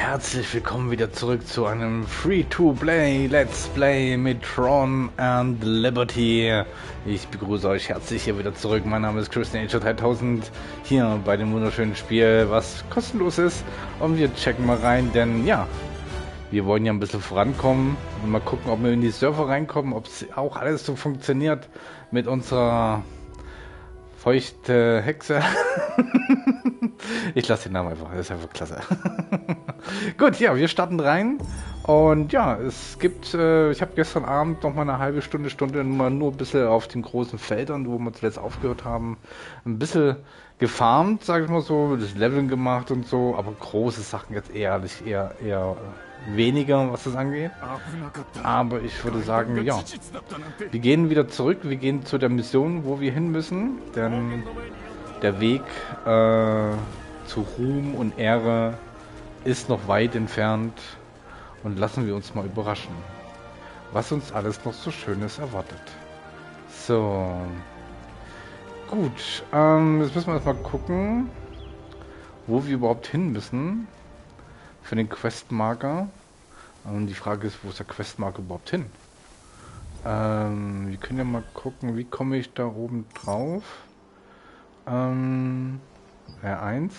herzlich willkommen wieder zurück zu einem Free-to-Play Let's Play mit Tron and Liberty. Ich begrüße euch herzlich hier wieder zurück. Mein Name ist Christian Nature 3000 hier bei dem wunderschönen Spiel, was kostenlos ist. Und wir checken mal rein, denn ja, wir wollen ja ein bisschen vorankommen und mal gucken, ob wir in die Server reinkommen, ob es auch alles so funktioniert mit unserer feuchte Hexe. Ich lasse den Namen einfach, das ist einfach klasse. Gut, ja, wir starten rein. Und ja, es gibt, ich habe gestern Abend noch mal eine halbe Stunde nur ein bisschen auf den großen Feldern, wo wir zuletzt aufgehört haben, ein bisschen gefarmt, sage ich mal so, das Leveln gemacht und so, aber große Sachen jetzt eher weniger, was das angeht. Aber ich würde sagen, ja, wir gehen wieder zurück, wir gehen zu der Mission, wo wir hin müssen, denn der Weg zu Ruhm und Ehre ist noch weit entfernt und lassen wir uns mal überraschen, was uns alles noch so Schönes erwartet. So, gut, jetzt müssen wir erstmal gucken, wo wir überhaupt hin müssen für den Questmarker. Und die Frage ist, wo ist der Questmarker überhaupt hin? Wir können ja mal gucken, wie komme ich da oben drauf? R1.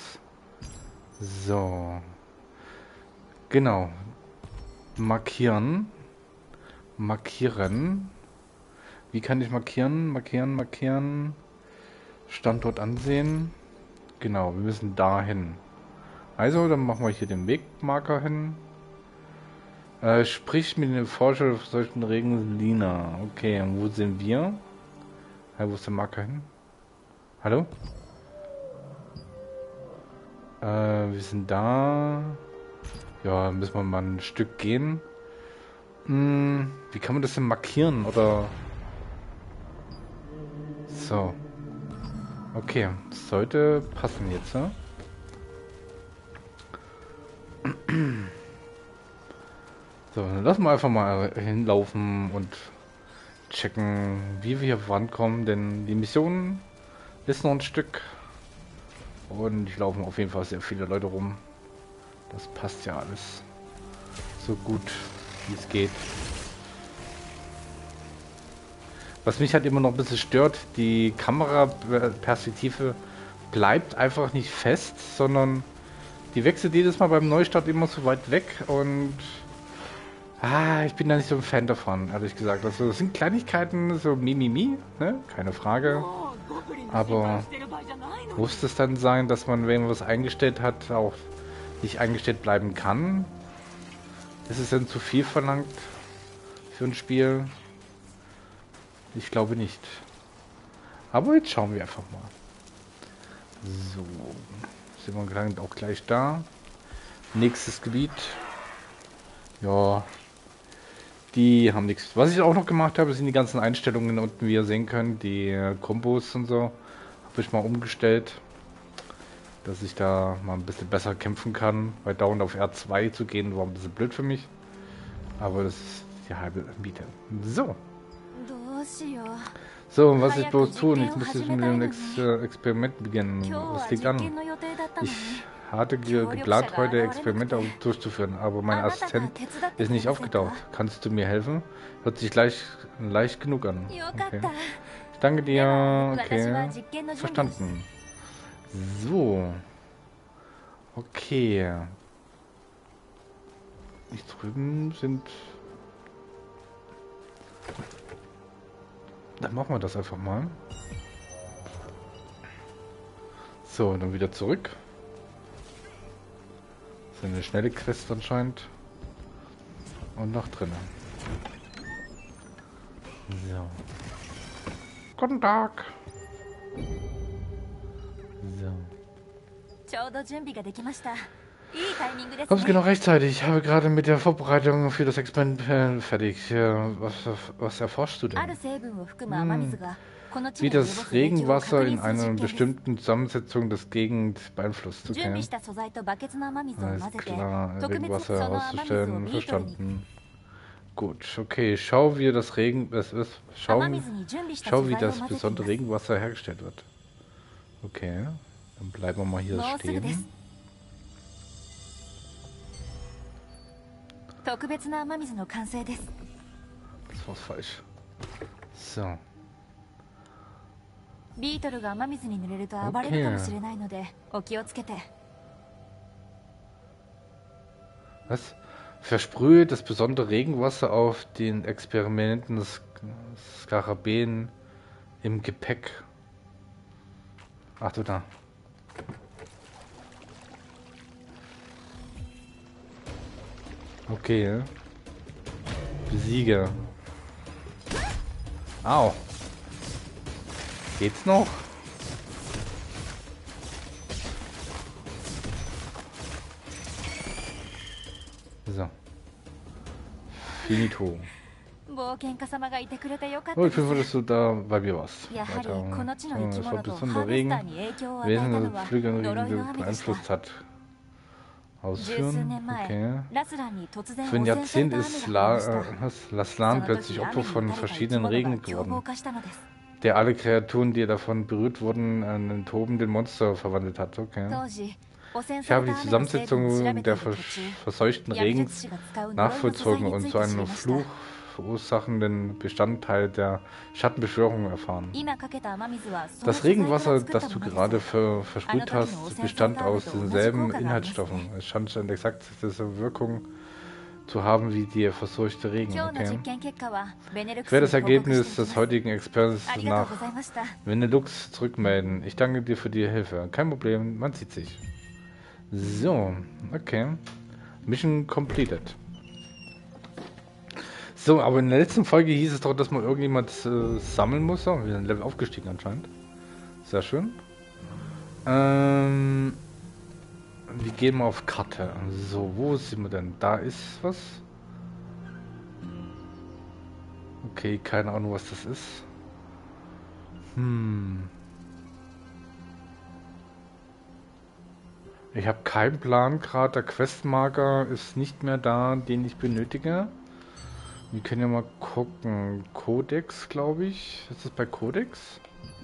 So. Genau. Markieren. Markieren. Wie kann ich markieren? Markieren. Standort ansehen. Genau, wir müssen dahin. Also, dann machen wir hier den Wegmarker hin. Sprich mit dem Forscher auf solchen Regen Lina. Okay, und wo sind wir? Wo ist der Marker hin? Hallo? Wir sind da. Ja, müssen wir mal ein Stück gehen. Wie kann man das denn markieren? Oder... So. Okay, das sollte passen jetzt, ja? So, dann lassen wir einfach mal hinlaufen und checken, wie wir hier vorankommen, denn die Mission ist noch ein Stück und ich laufen auf jeden Fall sehr viele Leute rum. Das passt ja alles so gut, wie es geht. Was mich halt immer noch ein bisschen stört, die Kameraperspektive bleibt einfach nicht fest, sondern die wechselt jedes Mal beim Neustart immer so weit weg und ich bin da nicht so ein Fan davon, ehrlich gesagt. Also das sind Kleinigkeiten, so Mimimi, ne? Keine Frage. Aber muss es dann sein, dass man, wenn man was eingestellt hat, auch nicht eingestellt bleiben kann? Ist es denn zu viel verlangt für ein Spiel? Ich glaube nicht. Aber jetzt schauen wir einfach mal. So, sind wir auch gleich da. Nächstes Gebiet. Ja, die haben nichts. Was ich auch noch gemacht habe, sind die ganzen Einstellungen unten, wie ihr sehen könnt. Die Kombos und so habe ich mal umgestellt, dass ich da mal ein bisschen besser kämpfen kann. Bei dauernd auf R2 zu gehen war ein bisschen blöd für mich. Aber das ist die halbe Miete. So. So, was ich bloß tun? Ich muss jetzt mit dem Experiment beginnen. Was liegt an? Ich hatte geplant, heute Experimente durchzuführen, aber mein Assistent ist nicht aufgetaucht. Kannst du mir helfen? Hört sich leicht genug an. Okay. Ich danke dir. Okay. Verstanden. So. Okay. Hier drüben sind... Dann machen wir das einfach mal. So, dann wieder zurück. Das ist eine schnelle Quest anscheinend. Und noch drinnen. So. Guten Tag. So. Kommst genau rechtzeitig. Ich habe gerade mit der Vorbereitung für das Experiment fertig. Was erforschst du denn? Wie das Regenwasser in einer bestimmten Zusammensetzung des Gegend beeinflusst. Okay. Alles klar, Regenwasser herauszustellen. Verstanden. Gut, okay. Schau, wie das besondere Regenwasser hergestellt wird. Okay, dann bleiben wir mal hier stehen. 特別な雨水の完成です。 Das war's falsch. So. ビートルが雨水に濡れると暴れるかもしれないので、お気をつけて。 Was? Versprühe das besondere Regenwasser auf den Experimenten des Skarabäen im Gepäck. Ach du da. Okay. Besiege. Au. Geht's noch? So. Finito. Oh, ich bin froh, dass du da bei mir warst. Weiter. Es war besonders Regen, Wesen des Flügel beeinflusst hat. Ausführen. Okay. Für ein Jahrzehnt ist Laslan plötzlich Opfer von verschiedenen Regen geworden, der alle Kreaturen, die davon berührt wurden, an einen tobenden Monster verwandelt hat. Okay. Ich habe die Zusammensetzung der verseuchten Regens nachvollzogen und so einen Fluch verursachenden Bestandteil der Schattenbeschwörung erfahren. Das Regenwasser, das du gerade versprüht hast, bestand aus denselben Inhaltsstoffen. Es scheint eine exakt dieselbe Wirkung zu haben wie der verseuchte Regen. Okay. Ich werde das Ergebnis des heutigen Experiments nach Benelux zurückmelden. Ich danke dir für die Hilfe. Kein Problem, man sieht sich. So, okay. Mission completed. So, aber in der letzten Folge hieß es doch, dass man irgendjemand sammeln muss. So, wir sind Level aufgestiegen anscheinend. Sehr schön. Wir gehen mal auf Karte. So, wo sind wir denn? Da ist was. Okay, keine Ahnung, was das ist. Ich habe keinen Plan gerade. Der Questmarker ist nicht mehr da, den ich benötige. Wir können ja mal gucken. Codex, glaube ich. Ist das bei Codex?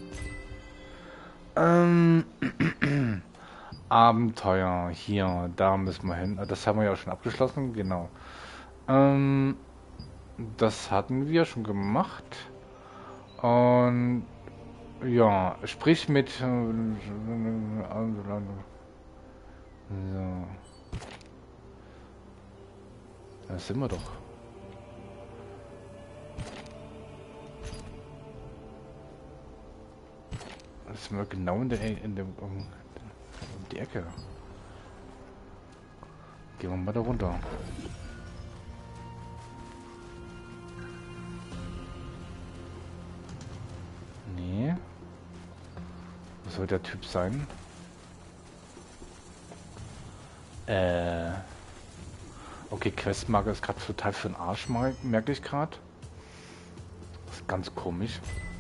Abenteuer. Hier, da müssen wir hin. Das haben wir ja schon abgeschlossen. Genau. Das hatten wir schon gemacht. Und ja, sprich mit... So. Da sind wir doch. Das sind wir genau um die Ecke. Gehen wir mal da runter. Nee. Was soll der Typ sein? Okay, Questmarker ist gerade total für den Arsch, merke ich gerade. Das ist ganz komisch.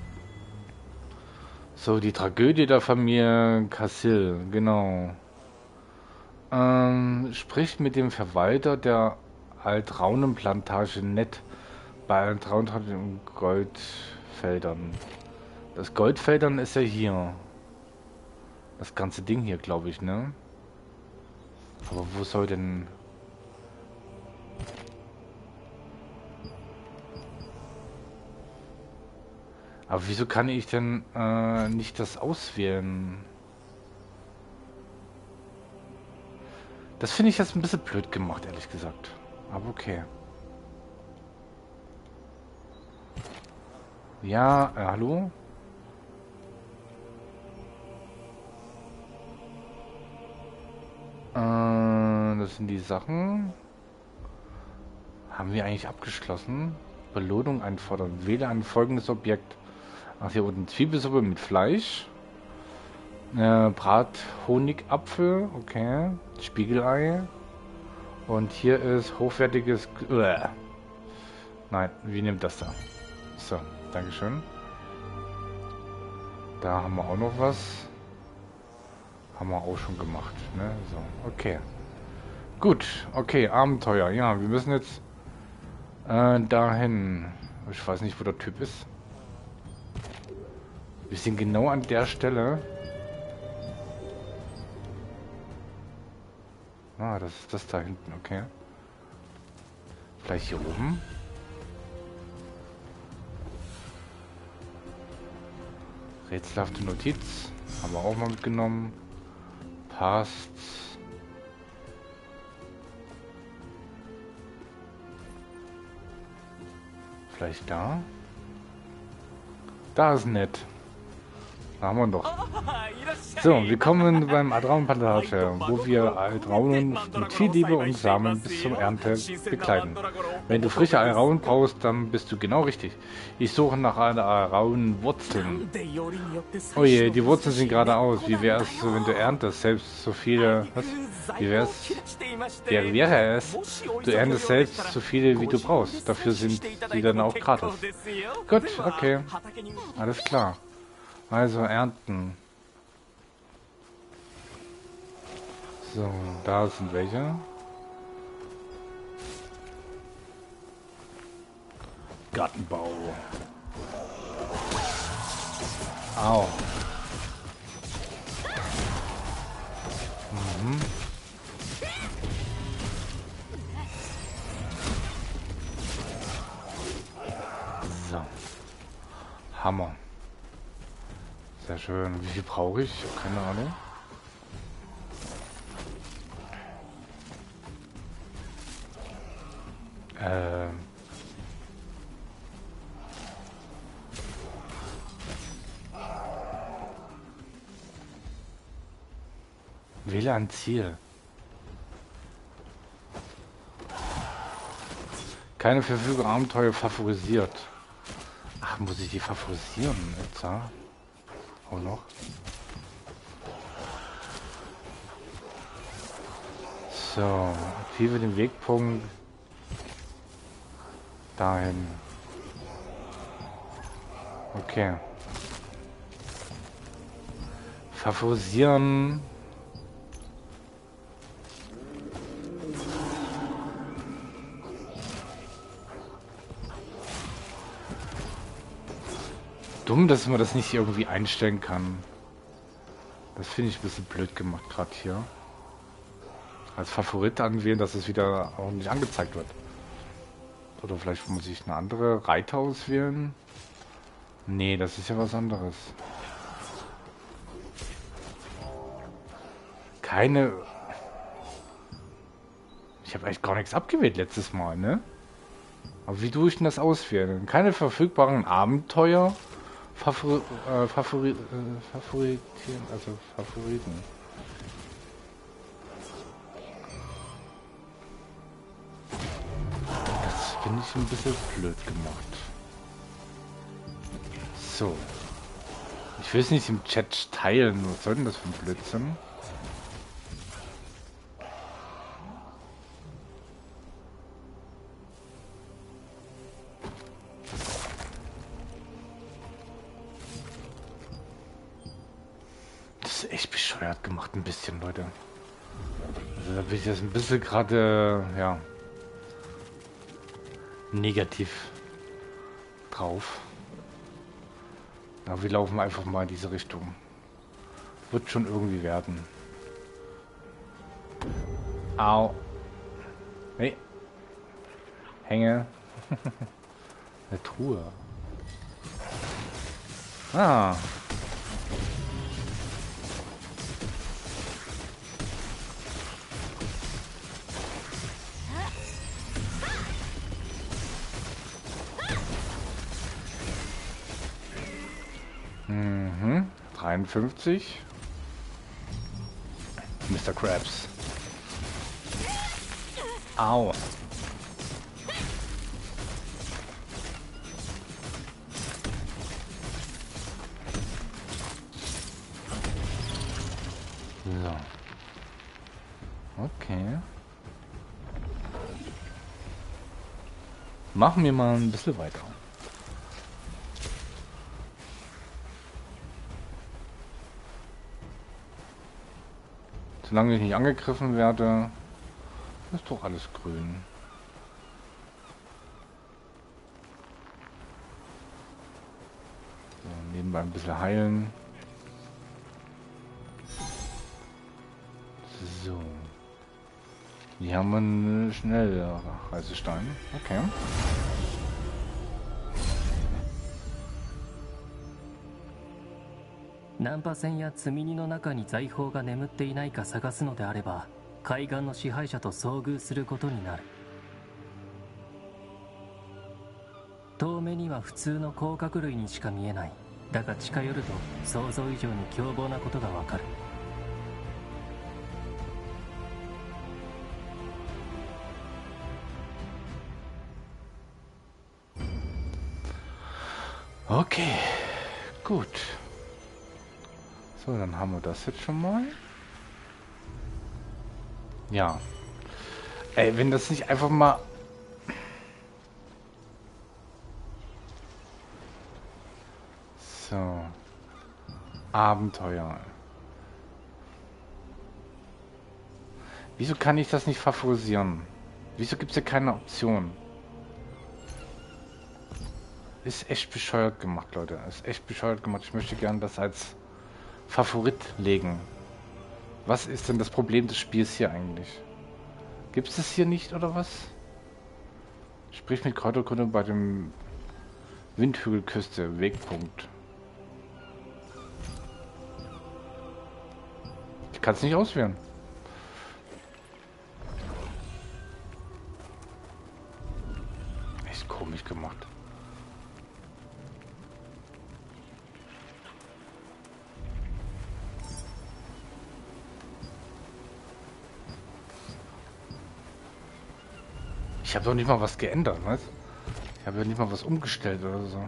So, die Tragödie der Familie Cassil, genau. Spricht mit dem Verwalter der Altraunenplantage Nett bei Altraunen und Goldfeldern. Das Goldfeldern ist ja hier. Das ganze Ding hier, glaube ich, ne? Aber wo soll denn... Aber wieso kann ich denn nicht das auswählen? Das finde ich jetzt ein bisschen blöd gemacht, ehrlich gesagt. Aber okay. Ja, hallo? Das sind die Sachen. Haben wir eigentlich abgeschlossen? Belohnung einfordern. Wähle ein folgendes Objekt. Ach, hier unten Zwiebelsuppe mit Fleisch. Brat-Honigapfel. Okay. Spiegelei. Und hier ist hochwertiges... Nein, wie nimmt das da? So, dankeschön. Da haben wir auch noch was. Haben wir auch schon gemacht, ne? So, okay. Gut, okay, Abenteuer. Ja, wir müssen jetzt dahin. Ich weiß nicht, wo der Typ ist. Wir sind genau an der Stelle. Ah, das ist das da hinten, okay. Gleich hier oben. Rätselhafte Notiz. Haben wir auch mal mitgenommen. Passt. Vielleicht da? Da ist nett. Da haben wir doch. So, willkommen beim Aldraunenplantage, wo wir Aldraunen mit viel Liebe und Samen bis zum Ernte bekleiden. Wenn du frische Alraunen brauchst, dann bist du genau richtig. Ich suche nach Alraunenwurzeln. Oh je, die Wurzeln sind geradeaus. Wie wäre es, wenn du erntest selbst so viele... Was? Wie wäre es? Du erntest selbst so viele, wie du brauchst. Dafür sind die dann auch gratis. Gut, okay. Alles klar. Also ernten. So, da sind welche. Gartenbau. Au. Mhm. So. Hammer. Sehr schön. Wie viel brauche ich? Keine Ahnung. Wähle ein Ziel. Keine verfügbaren Abenteuer favorisiert. Ach, muss ich die favorisieren jetzt, ja? Auch noch. So, aktive den Wegpunkt dahin. Okay. Favorisieren. Dumm, dass man das nicht irgendwie einstellen kann. Das finde ich ein bisschen blöd gemacht gerade hier. Als Favorit anwählen, dass es wieder auch nicht angezeigt wird. Oder vielleicht muss ich eine andere Reiter auswählen. Nee, das ist ja was anderes. Keine... Ich habe echt gar nichts abgewählt letztes Mal, ne? Aber wie tue ich denn das auswählen? Keine verfügbaren Abenteuer favorisieren, also Favoriten. Das finde ich ein bisschen blöd gemacht. So. Ich will es nicht im Chat teilen. Was soll denn das für ein Blödsinn? Das ist echt bescheuert gemacht, ein bisschen, Leute. Also da bin ich jetzt ein bisschen gerade, ja, negativ drauf. Aber wir laufen einfach mal in diese Richtung. Wird schon irgendwie werden. Au. Hey. Hänge. Eine Truhe. Ah. Mhm. 53. Mr. Krabs. Au. So. Okay. Machen wir mal ein bisschen weiter. Solange ich nicht angegriffen werde, ist doch alles grün. So, nebenbei ein bisschen heilen. So. Die haben einen Schnellreisestein. Okay. 難破船や積み荷の中に財宝が眠っていないか探すのであれば、海岸の支配者と遭遇することになる。遠目には普通の甲殻類にしか見えない。だが近寄ると想像以上に凶暴なことがわかる。 Okay, gut. So, dann haben wir das jetzt schon mal. Ja. Ey, wenn das nicht einfach mal... So. Abenteuer. Wieso kann ich das nicht favorisieren? Wieso gibt es hier keine Option? Ist echt bescheuert gemacht, Leute. Ist echt bescheuert gemacht. Ich möchte gerne das als Favorit legen. Was ist denn das Problem des Spiels hier eigentlich? Gibt es das hier nicht oder was? Sprich mit Kräuterkunde bei dem Windhügelküste. Wegpunkt. Ich kann es nicht auswählen. Echt komisch gemacht. Ich habe doch nicht mal was geändert, was? Ich habe ja nicht mal was umgestellt oder so.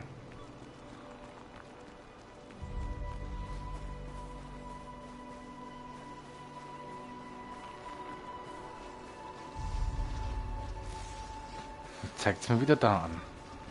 Zeigt es mir wieder da an.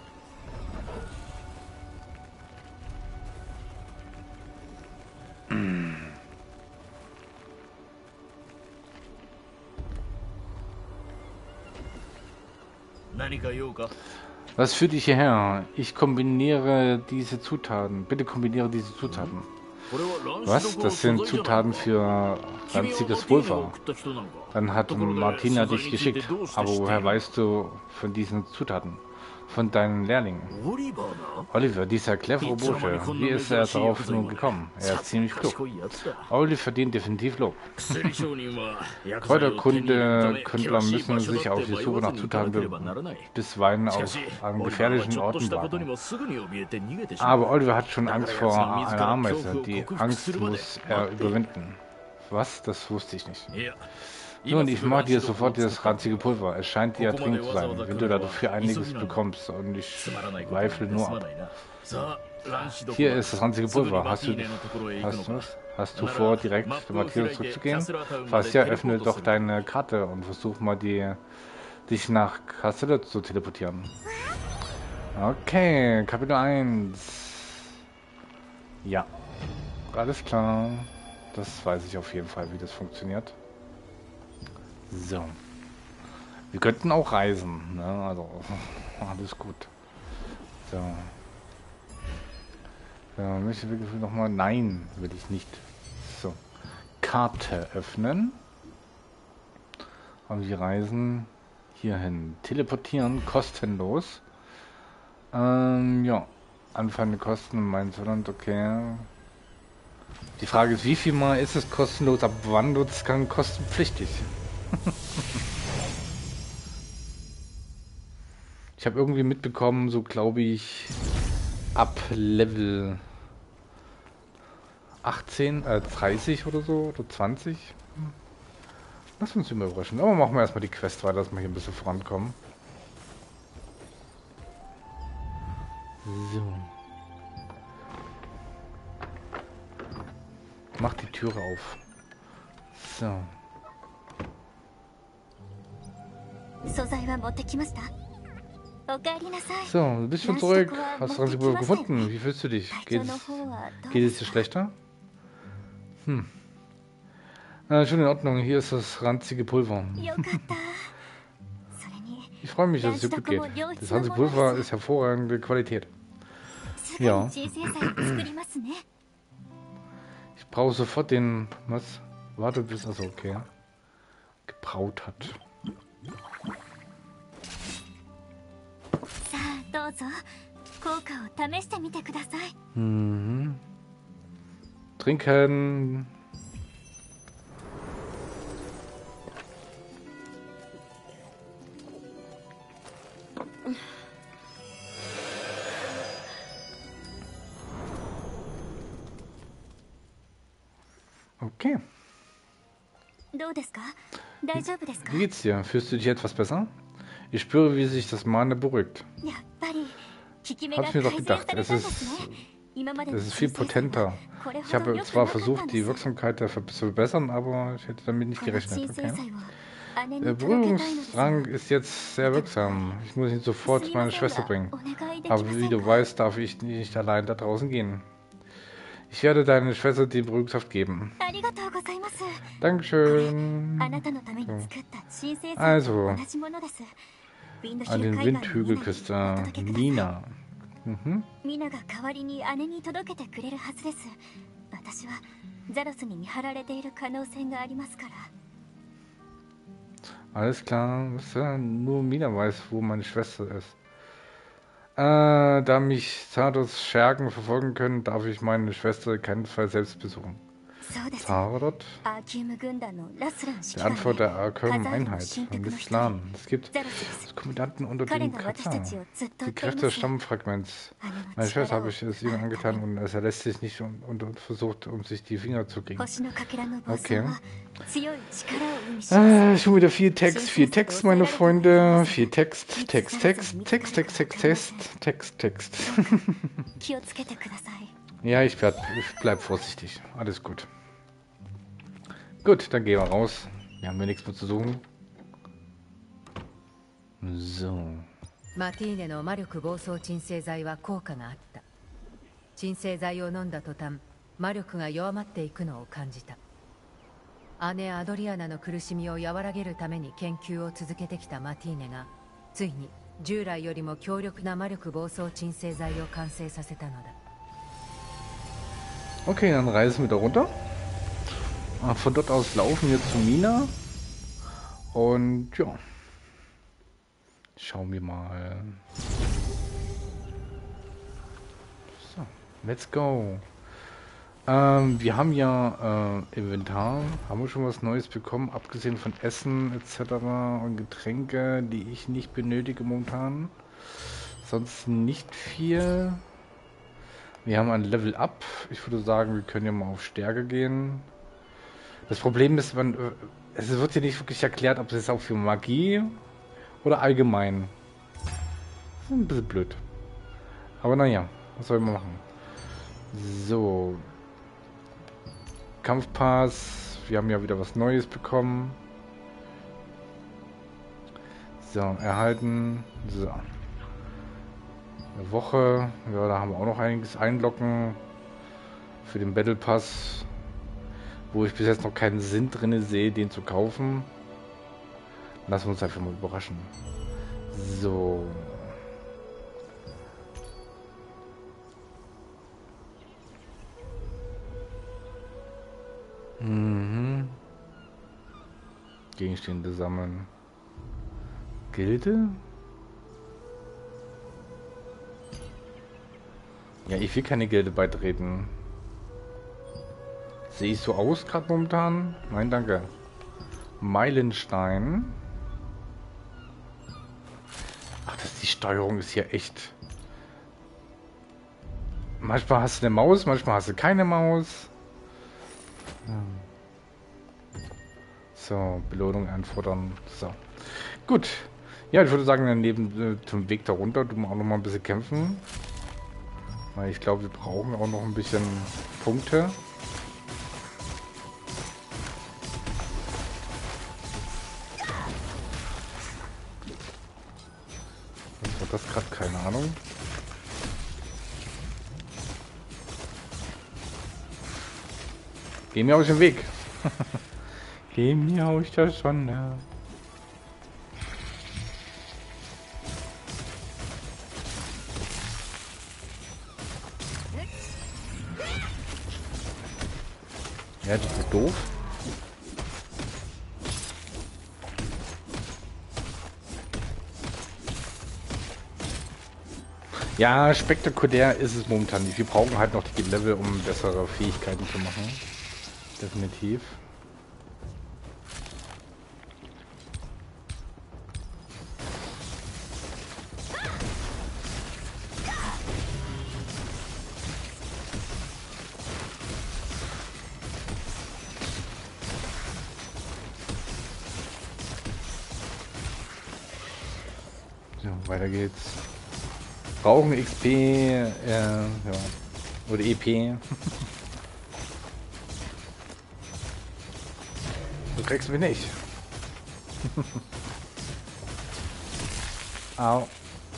Was führt dich hierher? Ich kombiniere diese Zutaten. Bitte kombiniere diese Zutaten. Was? Das sind Zutaten für ranziges Pulver. Dann hat Martina dich geschickt. Aber woher weißt du von diesen Zutaten? Von deinen Lehrlingen. Oliver, dieser clevere Bursche. Wie ist er darauf nun gekommen? Er ist ziemlich klug. Oliver verdient definitiv Lob. Kräuterkundler müssen sich auf die Suche nach Zutaten bisweilen an gefährlichen Orten wagen. Aber Oliver hat schon Angst vor einer Ameise. Die Angst muss er überwinden. Was? Das wusste ich nicht. Nun, ich mag dir sofort dieses ranzige Pulver. Es scheint dir dringend zu sein, wenn du dafür einiges bekommst. Und ich zweifle nur ab. Hier ist das ranzige Pulver. Hast du vor, direkt zu Matthias zurückzugehen? Falls ja, öffne doch deine Karte und versuch mal dich nach Castella zu teleportieren. Okay, Kapitel 1. Ja, alles klar. Das weiß ich auf jeden Fall, wie das funktioniert. So. Wir könnten auch reisen, ne? Also, alles gut. So. Möchte ich wirklich nochmal? Nein, will ich nicht. So. Karte öffnen. Und wir reisen hierhin. Teleportieren, kostenlos. Ja. Anfallende Kosten in Mainzland, okay. Die Frage ist, wie viel Mal ist es kostenlos? Ab wann wird es dann kostenpflichtig? Ich habe irgendwie mitbekommen, so glaube ich, ab Level 18, 30 oder so, oder 20. Lass uns immer überraschen. Aber machen wir erstmal die Quest weiter, dass wir hier ein bisschen vorankommen. So. Mach die Türe auf. So. So, du bist schon zurück. Hast du Ranzig Pulver gefunden? Wie fühlst du dich? Geht es dir schlechter? Schon in Ordnung. Hier ist das ranzige Pulver. Ich freue mich, dass es dir gut geht. Das ranzige Pulver ist hervorragende Qualität. Ja. Ich brauche sofort den... Was? Warte bis... Also okay. Gebraut hat. ぞ効果を試してみてください。 Mhm. Trinken. Okay. どうですか？大丈夫ですか？ Wie geht's dir? Fühlst du dich etwas besser? Ich spüre, wie sich das Mana beruhigt. やっぱり効き目 Hab が ich mir 改 doch 善 gedacht. されたんですね。今まで Es の ist 鎮 viel 静剤 potenter. はこれ Ich ほど habe 良く zwar なかったん versucht, で die す。 Wirksamkeit zu verbessern, aber ich hätte damit nicht この gerechnet. 鎮静 Okay. 剤を姉 Der に届けたいのですが。 Berührungsdrang ist jetzt sehr wirksam. Ich muss ihn す sofort みま meiner せん Schwester が bringen. お願いでき Aber ませ wie ん du か？ weißt, darf ich nicht allein da draußen gehen. Ich werde deiner Schwester den Beruhigungssaft geben. ありがとうございます。 Dankeschön. あなたのために作った鎮静剤 Also と同じものです。ウィンドヒ an ル den 海岸のミナにお Windhügelküste 届けください。 Nina. Mhm. ミナが代わりに姉に届けてくれるはずです。私はザロスに見張られている可能性がありますから。 Alles klar. Nur Mina weiß, wo meine Schwester ist. Da mich Zardos Schergen verfolgen können, darf ich meine Schwester keinesfalls selbst besuchen. そうです。 Zarot? アーキウム軍団のラスラン指揮 Der 官 Antwort で der Arkham カザールの Einheit 神 von 敵の一人 Lislan. Es gibt ザロスです。 Kommandanten unter 彼 dem が私たち Kratzer. をずっと Die 追ってい Kräfte ま des す。 Stammfragments. 姉の Meine Schwester 力 habe を ich es ihm 奪うため angetan に und er lässt sich nicht und versucht, sich die Finger zu kriegen. 星のかけらの暴走 Okay. は強い力を生みします。 Schon wieder viel Text, meine Freunde. Viel Text. 気をつけてください。 Ja, ich bleib vorsichtig. Alles gut. Gut, dann gehen wir raus. Wir haben hier nichts mehr zu suchen. So. マティーネの魔力暴走鎮静剤は効果があった。鎮静剤を飲んだ途端、魔力が弱まっていくのを感じた。姉アドリアナの苦しみを和らげるために研究を続けてきたマティーネが、ついに従来よりも強力な魔力暴走鎮静剤を完成させたのだ。 Okay, dann reisen wir da runter. Von dort aus laufen wir zu Mina. Und ja. Schauen wir mal. So, let's go. Wir haben ja Inventar. Haben wir schon was Neues bekommen, abgesehen von Essen etc. und Getränke, die ich nicht benötige momentan. Sonst nicht viel. Wir haben ein Level Up. Ich würde sagen, wir können ja mal auf Stärke gehen. Das Problem ist, es wird hier nicht wirklich erklärt, ob es jetzt auch für Magie oder allgemein. Das ist ein bisschen blöd. Aber naja, was soll man machen? So. Kampfpass. Wir haben ja wieder was Neues bekommen. So, erhalten. So. Eine Woche. Ja, da haben wir auch noch einiges einloggen. Für den Battle Pass. Wo ich bis jetzt noch keinen Sinn drin sehe, den zu kaufen. Lassen wir uns einfach mal überraschen. So. Mhm. Gegenstände sammeln. Gilde? Ja, ich will keine Gilde beitreten. Sehe ich so aus gerade momentan? Nein, danke. Meilenstein. Ach, die Steuerung ist hier echt... Manchmal hast du eine Maus, manchmal hast du keine Maus. So, Belohnung einfordern. So. Gut. Ja, ich würde sagen, daneben zum Weg da runter tun wir auch noch mal ein bisschen kämpfen. Weil ich glaube, wir brauchen auch noch ein bisschen Punkte. Was war das gerade? Keine Ahnung. Geh mir aus dem Weg. Geh mir aus der Sonne. Ja, das ist doof. Ja, spektakulär ist es momentan nicht. Wir brauchen halt noch die Level, um bessere Fähigkeiten zu machen. Definitiv. So, weiter geht's. Brauchen XP, ja. Oder EP. Du kriegst mich nicht. Au.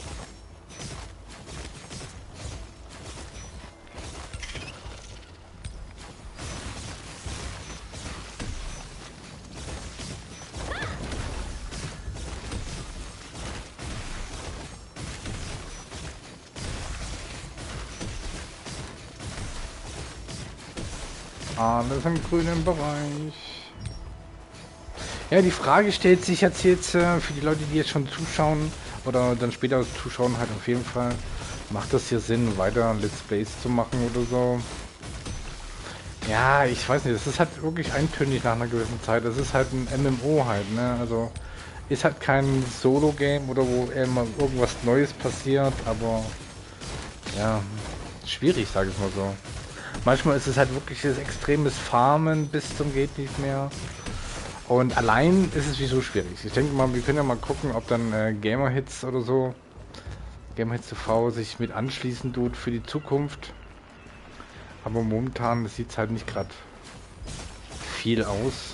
Alles im grünen Bereich. Ja, die Frage stellt sich jetzt für die Leute, die jetzt schon zuschauen oder dann später zuschauen, halt auf jeden Fall, macht das hier Sinn, weiter Let's Plays zu machen oder so? Ja, ich weiß nicht, es ist halt wirklich eintönig nach einer gewissen Zeit. Es ist halt ein MMO halt, ne? Also ist halt kein Solo-Game oder wo immer irgendwas Neues passiert, aber ja, schwierig, sage ich mal so. Manchmal ist es halt wirklich das extremes Farmen bis zum geht nicht mehr. Und allein ist es wieso schwierig. Ich denke mal, wir können ja mal gucken, ob dann Gamerhits oder so, Gamerhits TV sich mit anschließen tut für die Zukunft. Aber momentan sieht es halt nicht gerade viel aus.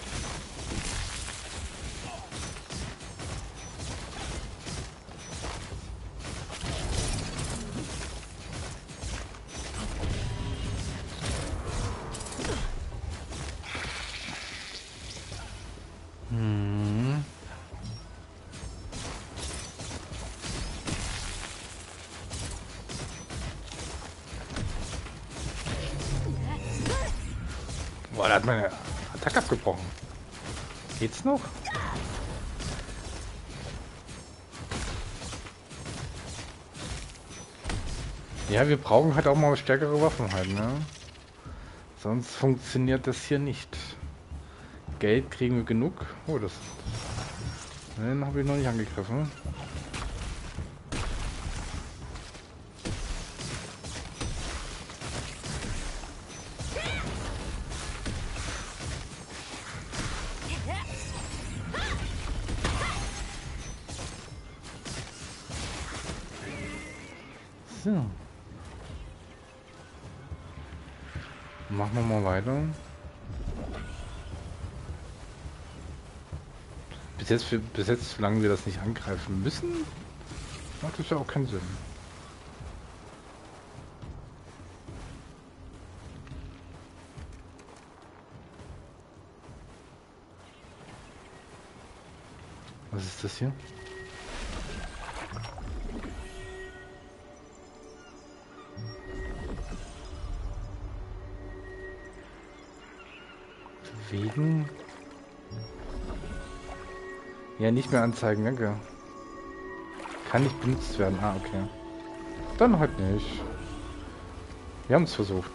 Boah, da hat meine Attacke abgebrochen. Geht's noch? Ja, wir brauchen halt auch mal stärkere Waffen halt, ne? Sonst funktioniert das hier nicht. Geld kriegen wir genug. Oh, das... Den habe ich noch nicht angegriffen. So. Machen wir mal weiter. Bis jetzt, solange wir das nicht angreifen müssen, macht das ja auch keinen Sinn. Was ist das hier? Wegen? Ja, nicht mehr anzeigen, danke. Kann nicht benutzt werden. Ah, okay. Dann halt nicht. Wir haben es versucht.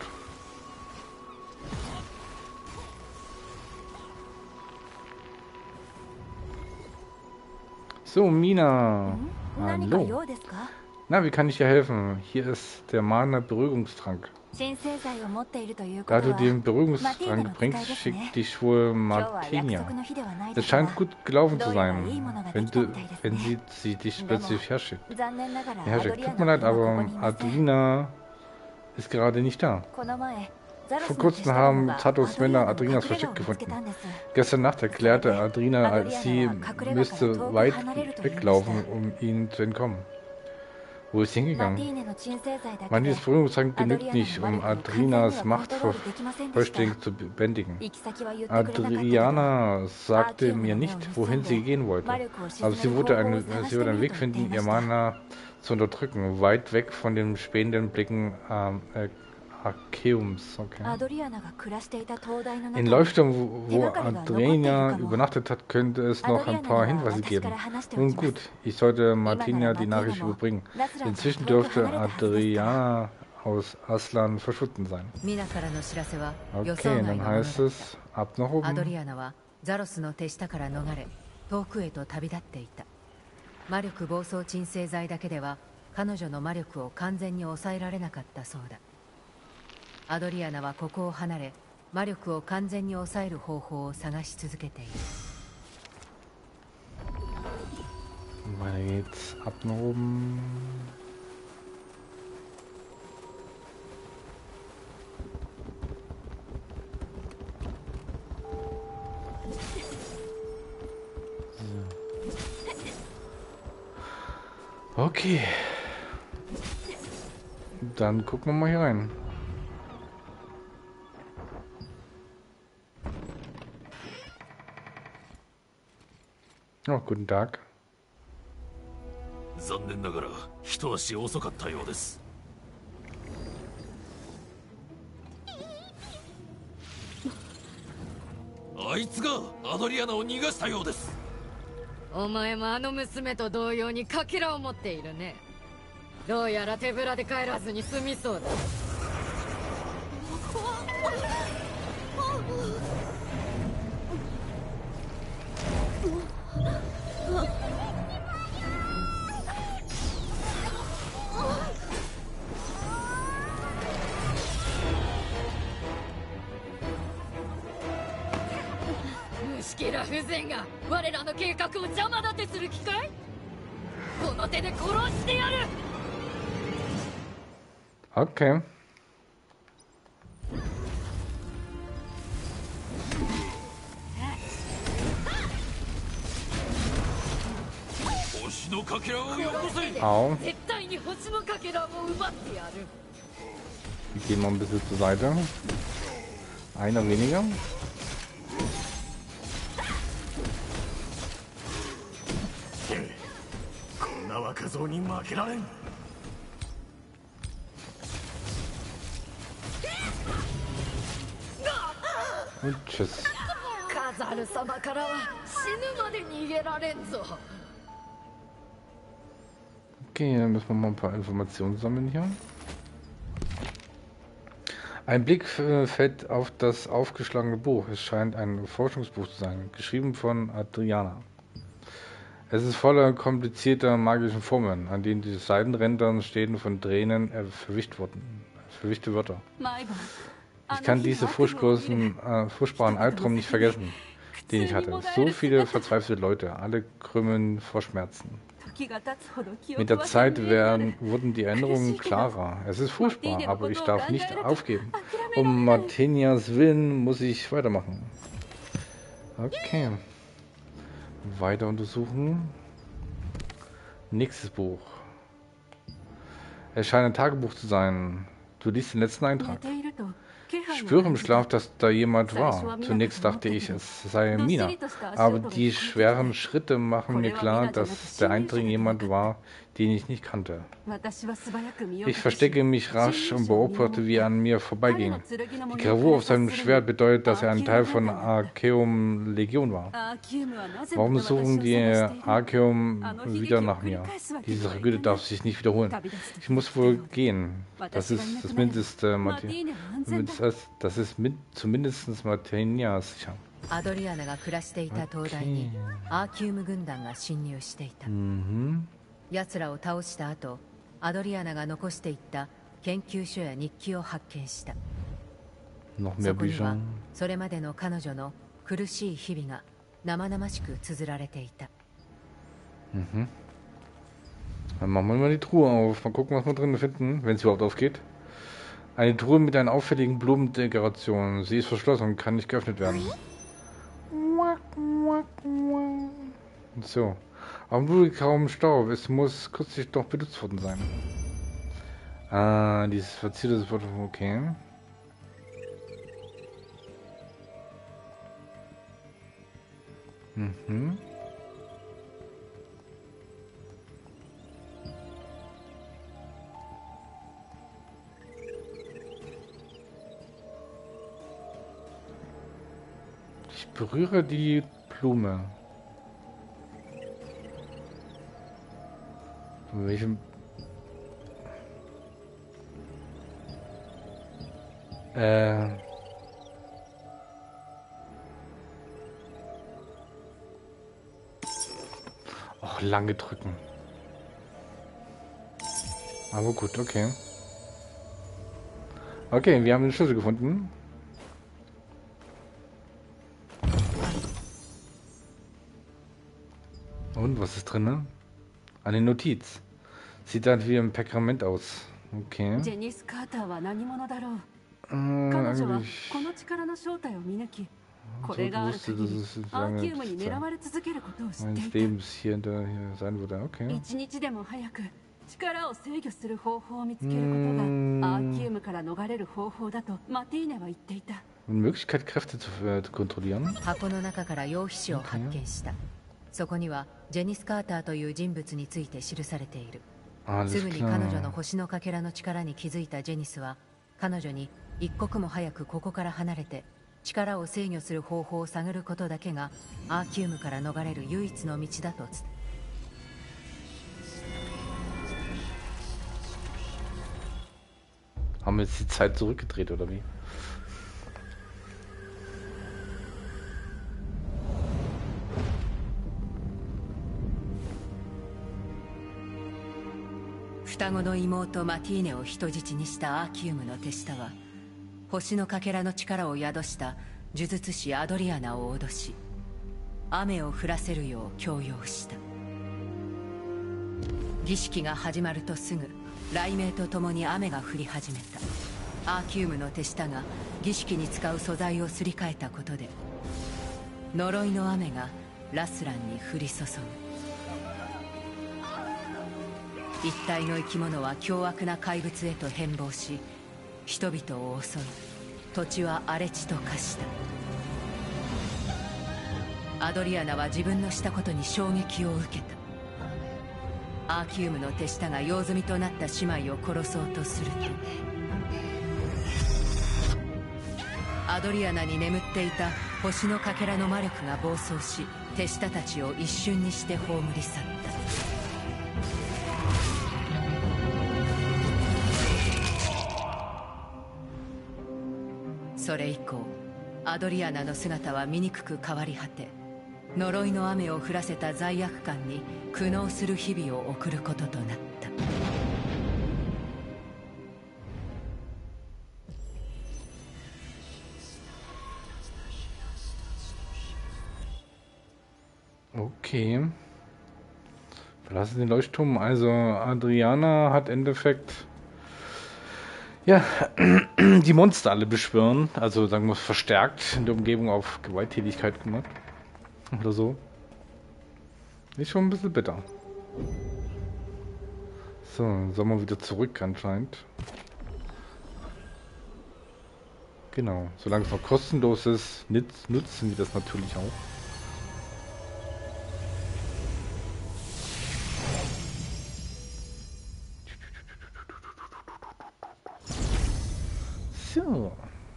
So, Mina. Hallo. Na, wie kann ich dir helfen? Hier ist der Mana-Beruhigungstrank. Da du den Beruhigungstrank bringst, schickt dich wohl Martinia. Es scheint gut gelaufen zu sein, wenn sie dich plötzlich herschickt. Tut mir leid, aber Adrina ist gerade nicht da. Vor kurzem haben Zatos Männer Adrinas Versteck gefunden. Gestern Nacht erklärte Adrina, sie müsste weit weglaufen, um ihnen zu entkommen. Wo ist sie hingegangen? Manches Beruhigungstrank genügt nicht, um Adrinas Macht vollständig zu bändigen. Adriana sagte mir nicht, wohin sie gehen wollte. Aber sie würde einen Weg finden, ihr Mana zu unterdrücken, weit weg von den spähenden Blicken Arceums, okay. アドリアナが暮らしていた灯台の In 中に Leuchtturm, wo Adriana Adriana übernachtet hat, könnte es noch ein paar Hinweise geben. Nun gut, ich sollte Martina die Nachricht überbringen. Inzwischen dürfte Adriana aus Aslan verschwunden sein. ミナからの知らせは予 Okay, 想外 dann のものだっ heißt es, ab nach た。アドリ oben. アナはザロスの手下から逃れ遠くへと旅立っていた。魔力暴走鎮静剤だけでは彼女の魔力を完全に抑えられなかったそうだ。アドリアナはここを離れ魔力を完全に抑える方法を探し続けている。 Weiter geht's, ab nach oben. Okay. Dann gucken wir mal hier rein. Oh, guten Tag. 残念ながら一足遅かったようです。あいつがアドリアナを逃がしたようです。 お前もあの娘と同様にかけらを持っているね。どうやら手ぶらで帰らずに済みそうだ。虫けら風情が我らの計画を邪魔立てする気かい？この手で殺してやる。 Okay. Au. Wir gehen mal ein bisschen zur Seite. Einer weniger. Und tschüss. カザル様からは死ぬまで逃げられんぞ。 Okay, dann müssen wir mal ein paar Informationen sammeln hier. Ein Blick fällt auf das aufgeschlagene Buch. Es scheint ein Forschungsbuch zu sein, geschrieben von Adriana. Es ist voller komplizierter magischen Formeln, an denen die Seitenrändern stehen von Tränen verwischte Wörter. Ich kann diese furchtbaren Albtraum nicht vergessen, den ich hatte. So viele verzweifelte Leute, alle krümmeln vor Schmerzen. Mit der Zeit wurden die Erinnerungen klarer. Es ist furchtbar, aber ich darf nicht aufgeben. Um Martinias Willen muss ich weitermachen. Okay. Weiter untersuchen. Nächstes Buch. Es scheint ein Tagebuch zu sein. Du liest den letzten Eintrag. Ich spüre im Schlaf, dass da jemand war. Zunächst dachte ich, es sei Mina. Aber die schweren Schritte machen mir klar, dass der Eindringling jemand war, den ich nicht kannte. Ich verstecke mich rasch und beobachte, wie er an mir vorbeiging. Die Gravur auf seinem Schwert bedeutet, dass er ein Teil von Arceum Legion war. Warum suchen die Arceum wieder nach mir? Diese Tragödie darf sich nicht wiederholen. Ich muss wohl gehen. Das ist das Mindeste, das ist zumindest Martinia sicher. アドリアナが暮らしていた灯台にアーキウム軍団が侵入していた。奴らを倒した後、アドリアナが残していった研究所や日記を発見した。そこにはそれまでの彼女の苦しい日々が生々しく綴られていた。 Dann machen wir mal die Truhe auf. Mal gucken, was wir drin finden, wenn es überhaupt aufgeht. Eine Truhe mit einer auffälligen Blumendekoration. Sie ist verschlossen und kann nicht geöffnet werden. So. Auf dem Blut kaum Staub. Es muss kürzlich doch benutzt worden sein. Ah, dieses verziertes Wort. Okay. Ich berühre die Blume. Von welchem... Och, lange drücken. Aber gut, okay. Okay, wir haben den Schlüssel gefunden. Und, was ist drin? Eine Notiz. Sieht halt wie ein Pergament aus. Okay. Janice Carter は何者だろう。彼女は Eigentlich この力の正体を見抜き、こ so れがある wusste, 限 dass り es アーキウ lange ムに狙われ続けることを知って meines いた。 Lebens hier sein würde. Okay. 一日でも早く力を制御する方法を見つけることがアーキウムから逃れる方法だとマティーネは言っていた。 Eine Möglichkeit, Kräfte zu kontrollieren. 箱の中から用皮紙を発見した。そこにはジェニス・カーターという人物について記されている。 Alles すぐに彼女の klar. 星のかけらの力に気づいたジェニスは彼女に一刻も早くここから離れて力を制御する方法を探ることだけがアーキウムから逃れる唯一の道だと伝え Haben wir jetzt die Zeit zurückgedreht, oder wie? 双子の妹マティーネを人質にしたアーキウムの手下は星のかけらの力を宿した呪術師アドリアナを脅し雨を降らせるよう強要した。儀式が始まるとすぐ雷鳴とともに雨が降り始めた。アーキウムの手下が儀式に使う素材をすり替えたことで呪いの雨がラスランに降り注ぐ。一体の生き物は凶悪な怪物へと変貌し人々を襲い土地は荒れ地と化した。アドリアナは自分のしたことに衝撃を受けた。アーキウムの手下が用済みとなった姉妹を殺そうとするとアドリアナに眠っていた星のかけらの魔力が暴走し手下たちを一瞬にして葬り去った。それ以降アドリアナの姿は醜く変わり果て呪いの雨を降らせた罪悪感に苦悩する日々を送ることとなった。 Okay. Verlassen den Leuchtturm. Also Adriana hat im Endeffekt ja die Monster alle beschwören. Also sagen wir verstärkt in der Umgebung auf Gewalttätigkeit gemacht. Oder so. Ist schon ein bisschen bitter. So, sollen wir wieder zurück anscheinend. Genau. Solange es noch kostenlos ist, nutzen wir das natürlich auch. So.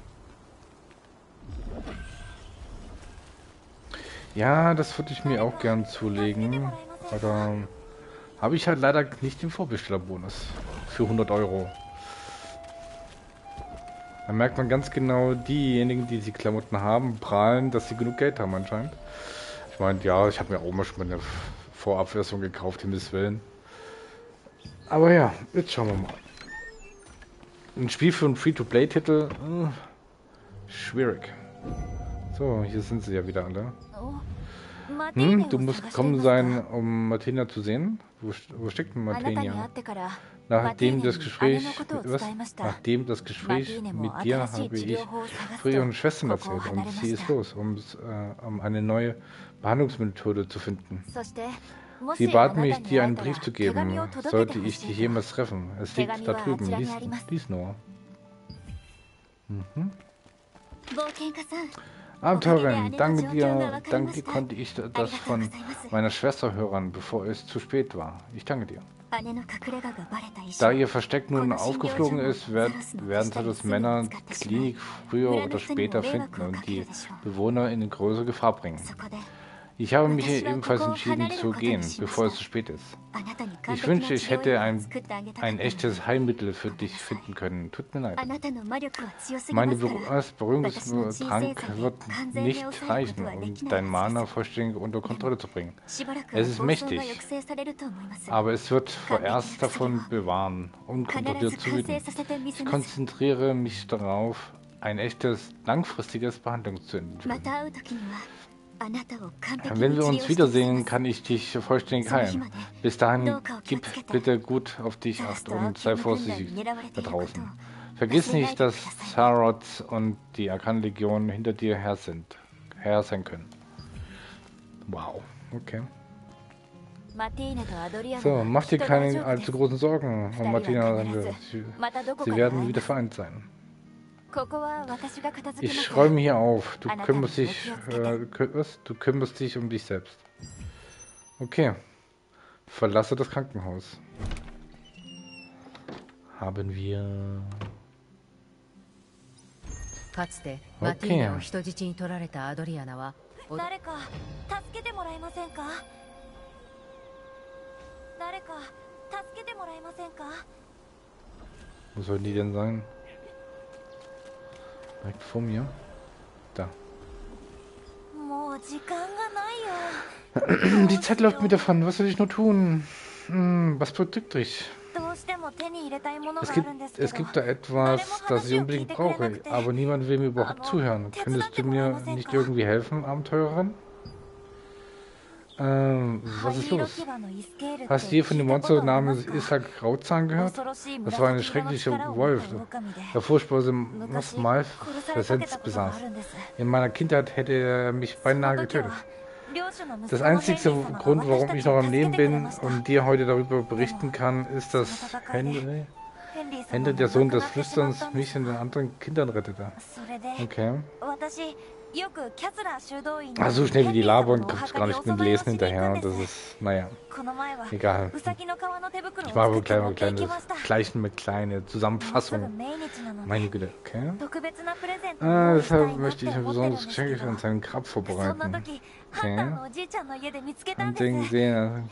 Ja, das würde ich mir auch gern zulegen. Aber habe ich halt leider nicht den Vorbestellerbonus für 100 Euro. Da merkt man ganz genau, diejenigen, die Klamotten haben, prahlen, dass sie genug Geld haben anscheinend. Ich meine, ja, ich habe mir auch mal schon mal eine Vorabversion gekauft, Himmels Willen. Aber ja, jetzt schauen wir mal. Ein Spiel für einen Free-to-Play-Titel? Schwierig. So, hier sind sie ja wieder alle. Du musst gekommen sein, um Martina zu sehen. Wo steckt denn Martina? Nachdem das Gespräch mit dir habe ich früher ihre Schwestern erzählt und sie ist los, um eine neue Behandlungsmethode zu finden. Sie bat mich, dir einen Brief zu geben, sollte ich dich jemals treffen. Es liegt da drüben. Lies nur. Abenteurerin, danke dir konnte ich das von meiner Schwester hören, bevor es zu spät war. Ich danke dir. Da ihr Versteck nun aufgeflogen ist, werden Zeros Männer die Klinik früher oder später finden und die Bewohner in größere Gefahr bringen. Ich habe mich ebenfalls entschieden zu gehen, bevor es zu spät ist. Ich wünschte, ich hätte ein echtes Heilmittel für dich finden können. Tut mir leid. Meine Berührungstrank wird nicht reichen, um dein Mana vollständig unter Kontrolle zu bringen. Es ist mächtig, aber es wird vorerst davon bewahren, unkontrolliert zu wüten. Ich konzentriere mich darauf, ein echtes, langfristiges Behandlung zu entwickeln. Wenn wir uns wiedersehen, kann ich dich vollständig heilen. Bis dahin, gib bitte gut auf dich acht und sei vorsichtig da draußen. Vergiss nicht, dass Zarot und die Arkan-Legion hinter dir her sein können. Wow, okay. So, mach dir keine allzu großen Sorgen, und Martina, sie werden wieder vereint sein. Ich räume hier auf. Du kümmerst dich um dich selbst. Okay. Verlasse das Krankenhaus. Haben wir... Okay. Wo sollen die denn sein? Direkt vor mir. Da. Die Zeit läuft mir davon. Was soll ich nur tun? Was bedrückt dich? Es gibt da etwas, das ich unbedingt brauche, aber niemand will mir überhaupt zuhören. Könntest du mir nicht irgendwie helfen, Abenteurerin? Was ist los? Hast du hier von dem Monster namens Isaac Grauzahn gehört? Das war ein schrecklicher Wolf, der furchtbare Malpräsenz besaß. In meiner Kindheit hätte er mich beinahe getötet. Das einzige Grund, warum ich noch am Leben bin und dir heute darüber berichten kann, ist, dass Henry, der Sohn des Flüsterns, mich und den anderen Kindern rettete. Okay. Also so schnell wie die labern, kommt es gar nicht mit Lesen hinterher. Das ist, naja, egal. Ich mache wohl ein kleines Gleichen mit kleine Zusammenfassung. Meine Güte, okay. Deshalb möchte ich ein besonderes Geschenk an seinen Grab vorbereiten. Okay. Ein Ding sehen.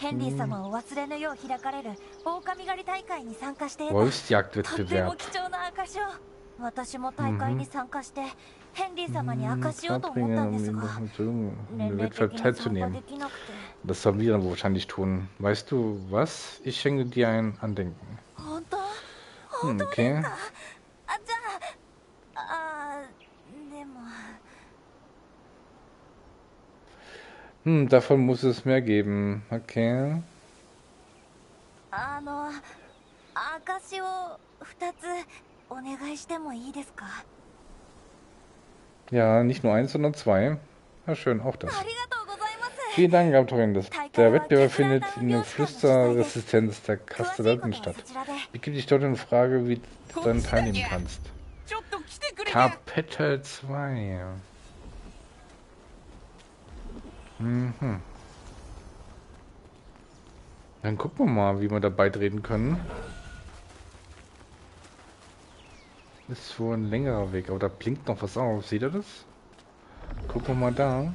Wolfsjagdwettbewerb. Wettbewerb teilzunehmen. Das sollen wir dann wahrscheinlich tun. Weißt du was? Ich schenke dir ein Andenken. Okay. Davon muss es mehr geben. Okay. Ja, nicht nur eins, sondern zwei. Ja, schön, auch das. Vielen Dank, Abenteurerin. Der Wettbewerb findet in der Flüsterresistenz der Kastelladen statt. Begib dich dort in Frage, wie du dann teilnehmen kannst. Kapitel 2. Dann gucken wir mal, wie wir da beitreten können. Ist wohl ein längerer Weg, aber da blinkt noch was auf. Seht ihr das? Gucken wir mal da.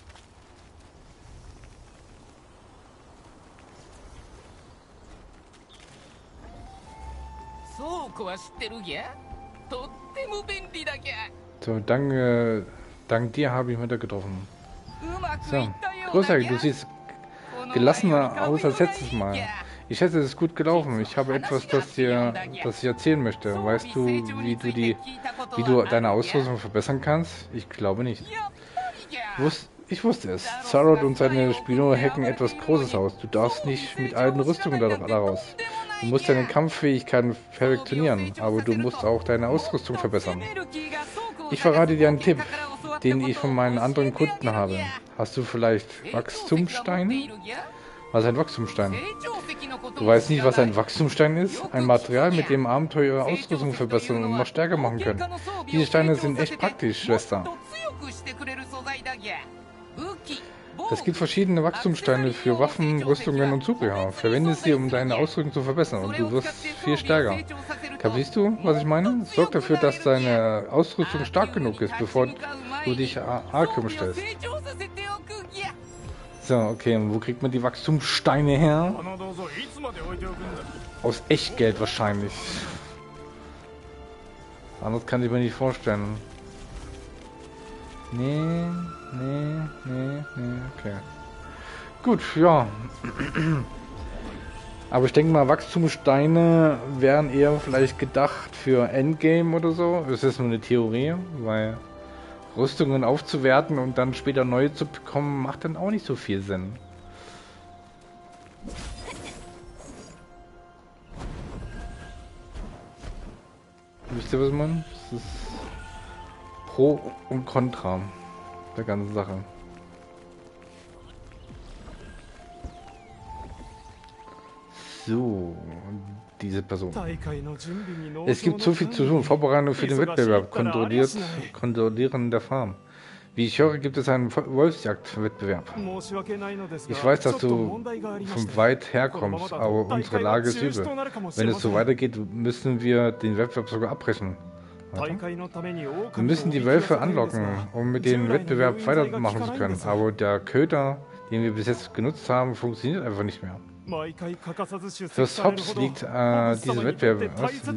So, dank dir habe ich mich da getroffen. So, großartig, du siehst gelassener aus als letztes Mal. Ich schätze, es ist gut gelaufen. Ich habe etwas, das ich erzählen möchte. Weißt du, wie du deine Ausrüstung verbessern kannst? Ich glaube nicht. Ich wusste es. Zarot und seine Spione hacken etwas Großes aus. Du darfst nicht mit alten Rüstungen daraus. Du musst deine Kampffähigkeiten perfektionieren, aber du musst auch deine Ausrüstung verbessern. Ich verrate dir einen Tipp, den ich von meinen anderen Kunden habe. Hast du vielleicht Wachstumssteine? Was ist ein Wachstumsstein? Du weißt nicht, was ein Wachstumsstein ist? Ein Material, mit dem Abenteuer ihre Ausrüstung verbessern und noch stärker machen können. Diese Steine sind echt praktisch, Schwester. Es gibt verschiedene Wachstumssteine für Waffen, Rüstungen und Zubehör. Verwende sie, um deine Ausrüstung zu verbessern und du wirst viel stärker. Kapierst du, was ich meine? Sorg dafür, dass deine Ausrüstung stark genug ist, bevor du dich Arkham stellst. So, okay, wo kriegt man die Wachstumssteine her? Aus Echtgeld wahrscheinlich. Anders kann ich mir nicht vorstellen. Nee, okay. Gut, ja. Aber ich denke mal, Wachstumssteine wären eher vielleicht gedacht für Endgame oder so. Das ist nur eine Theorie, weil Rüstungen aufzuwerten und dann später neue zu bekommen, macht dann auch nicht so viel Sinn. Wisst ihr, was man? Das ist Pro und Contra der ganzen Sache. So, diese Person. Es gibt so viel zu tun. Vorbereitung für den Wettbewerb. Kontrollieren der Farm. Wie ich höre, gibt es einen Wolfsjagd-Wettbewerb. Ich weiß, dass du von weit herkommst, aber unsere Lage ist übel. Wenn es so weitergeht, müssen wir den Wettbewerb sogar abbrechen. Warte. Wir müssen die Wölfe anlocken, um mit dem Wettbewerb weitermachen zu können. Aber der Köder, den wir bis jetzt genutzt haben, funktioniert einfach nicht mehr. Fürst Hobbs liebt diesen Wettbewerb.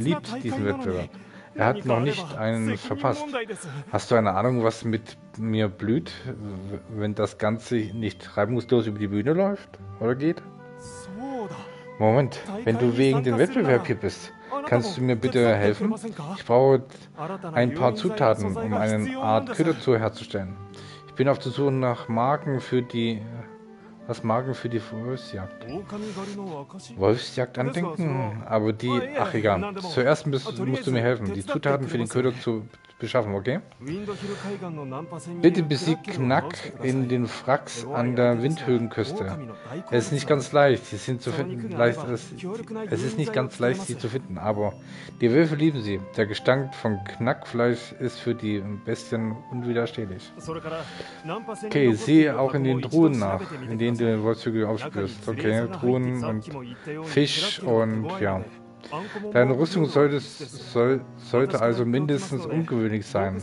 Er hat noch nicht einen verpasst. Hast du eine Ahnung, was mit mir blüht, wenn das Ganze nicht reibungslos über die Bühne läuft oder geht? Moment, wenn du wegen dem Wettbewerb hier bist, kannst du mir bitte helfen? Ich brauche ein paar Zutaten, um eine Art Köder herzustellen. Ich bin auf der Suche nach Marken für die... Was Marken für die Wolfsjagd? Wolfsjagd andenken? Aber die... Ach egal. Zuerst musst du mir helfen, die Zutaten für den Köder zu beschaffen, okay? Bitte besieg Knack in den Wracks an der Windhöhenküste. Es ist nicht ganz leicht, sie sind zu finden. Es ist nicht ganz leicht, sie zu finden, aber die Wölfe lieben sie. Der Gestank von Knackfleisch ist für die Bestien unwiderstehlich. Okay, sieh auch in den Truhen nach, in denen du Wolfshügel aufspürst. Okay, Truhen und Fisch und ja. Deine Rüstung sollte also mindestens ungewöhnlich sein.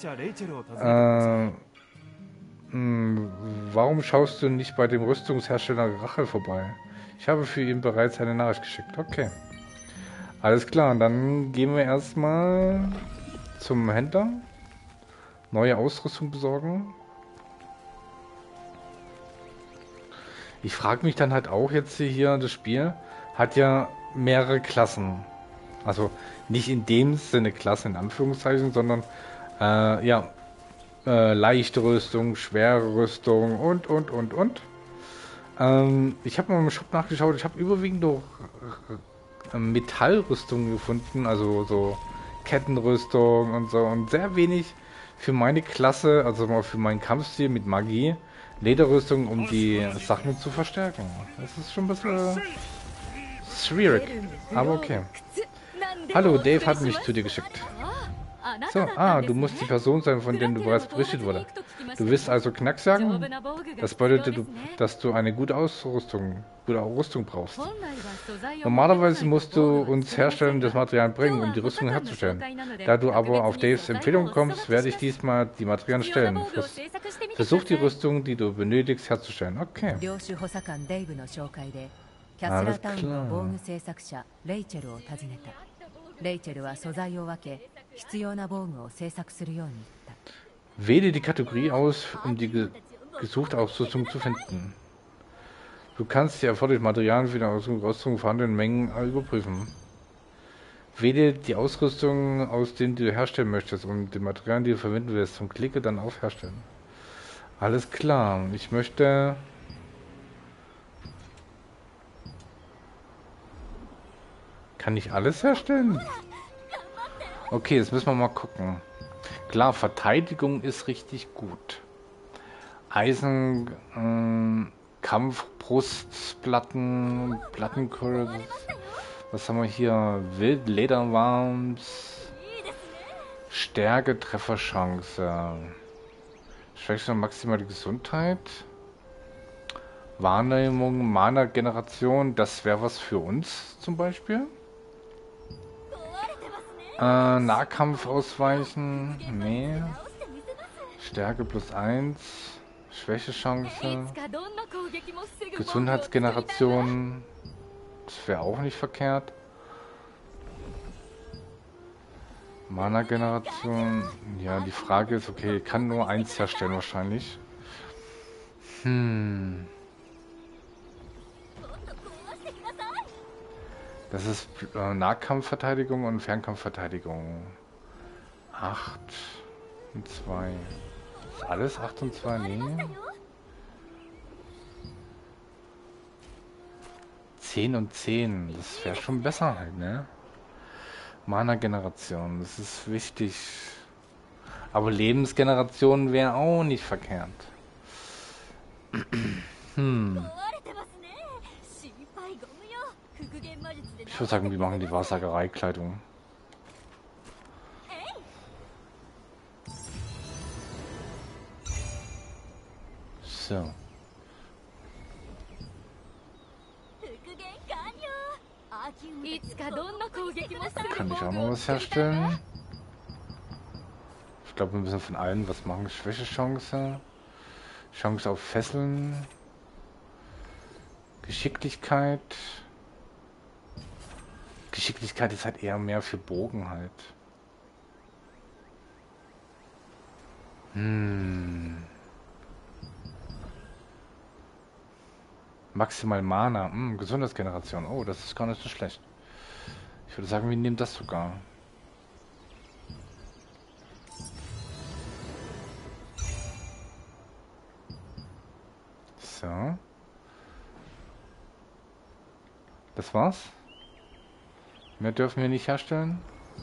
Warum schaust du nicht bei dem Rüstungshersteller Rachel vorbei? Ich habe für ihn bereits eine Nachricht geschickt. Okay. Alles klar, dann gehen wir erstmal zum Händler. Neue Ausrüstung besorgen. Ich frage mich dann halt auch jetzt hier, das Spiel hat ja mehrere Klassen. Also nicht in dem Sinne Klassen in Anführungszeichen, sondern leichte Rüstung, schwere Rüstung und. Ich habe mal im Shop nachgeschaut, ich habe überwiegend noch Metallrüstungen gefunden, also so Kettenrüstung und so und sehr wenig für meine Klasse, also mal für meinen Kampfstil mit Magie, Lederrüstung, um die Sachen zu verstärken. Das ist schon ein bisschen schwierig, aber okay. Hallo, Dave hat mich zu dir geschickt. So, du musst die Person sein, von der du bereits berichtet wurde. Du willst also Knacks jagen? Das bedeutet, dass du eine gute Rüstung brauchst. Normalerweise musst du uns Herstellen das Material bringen, um die Rüstung herzustellen. Da du aber auf Daves Empfehlung kommst, werde ich diesmal die Materialien stellen. Versuch die Rüstung, die du benötigst, herzustellen. Okay. Alles klar. Wähle die Kategorie aus, um die gesuchte Ausrüstung zu finden. Du kannst die erforderlichen Materialien für die Ausrüstung vorhandenen Mengen überprüfen. Wähle die Ausrüstung aus, denen du herstellen möchtest, und die Materialien, die du verwenden willst, und klicke dann auf Herstellen. Alles klar. Ich möchte... Kann ich alles herstellen? Okay, jetzt müssen wir mal gucken. Klar, Verteidigung ist richtig gut. Eisen, Kampf, Brustplatten, Plattenkurs. Was haben wir hier? Wild, Lederwarms, Stärke, Trefferchance. Schwächste maximale Gesundheit. Wahrnehmung, Mana-Generation, das wäre was für uns zum Beispiel. Nahkampf ausweichen, nee. Stärke +1, Schwächechance, Gesundheitsgeneration, das wäre auch nicht verkehrt. Mana-Generation, ja, die Frage ist, okay, ich kann nur eins herstellen wahrscheinlich. Das ist Nahkampfverteidigung und Fernkampfverteidigung. 8 und 2. Ist alles 8 und 2? Nee. 10 und 10. Das wäre schon besser halt, ne? Mana-Generation, das ist wichtig. Aber Lebensgeneration wäre auch nicht verkehrt. Ich würde sagen, wir machen die Wahrsagerei-Kleidung. So. Kann ich auch noch was herstellen? Ich glaube, wir müssen von allen was machen. Schwächechance. Chance auf Fesseln. Geschicklichkeit. Geschicklichkeit ist halt eher mehr für Bogen halt. Maximal Mana. Gesundheitsgeneration. Oh, das ist gar nicht so schlecht. Ich würde sagen, wir nehmen das sogar. So. Das war's. Mehr dürfen wir nicht herstellen.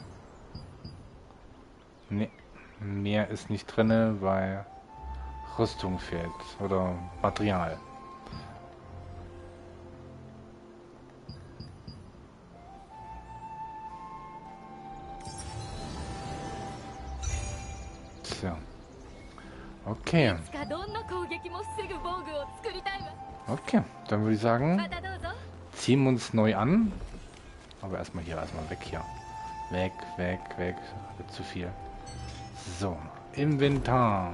Nee, mehr ist nicht drin, weil Rüstung fehlt oder Material. So. Okay. Okay, dann würde ich sagen, ziehen wir uns neu an. Aber erstmal hier, erstmal weg hier. Weg, weg, weg. Wird zu viel. So, Inventar.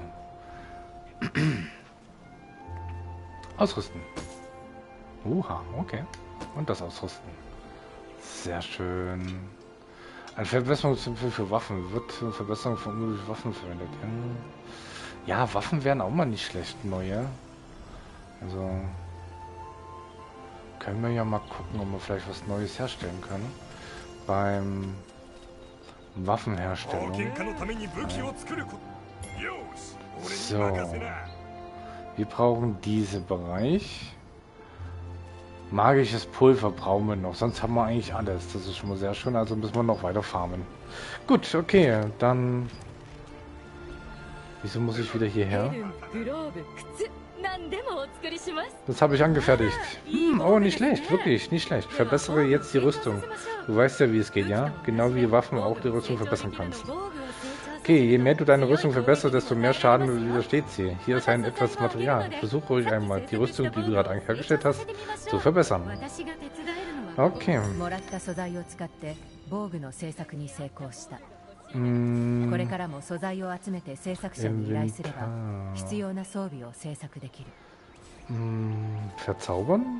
Ausrüsten. Okay. Und das ausrüsten. Sehr schön. Eine Verbesserungsziffel für Waffen. Wird zur Verbesserung von unmöglichen Waffen verwendet. Ja, Waffen wären auch mal nicht schlecht, neue. Also können wir ja mal gucken, ob wir vielleicht was Neues herstellen können. Beim Waffenherstellung. So. Wir brauchen diesen Bereich. Magisches Pulver brauchen wir noch, sonst haben wir eigentlich alles. Das ist schon mal sehr schön, also müssen wir noch weiter farmen. Gut, okay, dann... Wieso muss ich wieder hierher? Das habe ich angefertigt. Oh, nicht schlecht, wirklich, nicht schlecht. Verbessere jetzt die Rüstung. Du weißt ja, wie es geht, ja? Genau wie Waffen auch die Rüstung verbessern kannst. Okay, je mehr du deine Rüstung verbesserst, desto mehr Schaden widersteht sie. Hier ist ein etwas Material. Versuch ruhig einmal, die Rüstung, die du gerade hergestellt hast, zu verbessern. Okay. Verzaubern?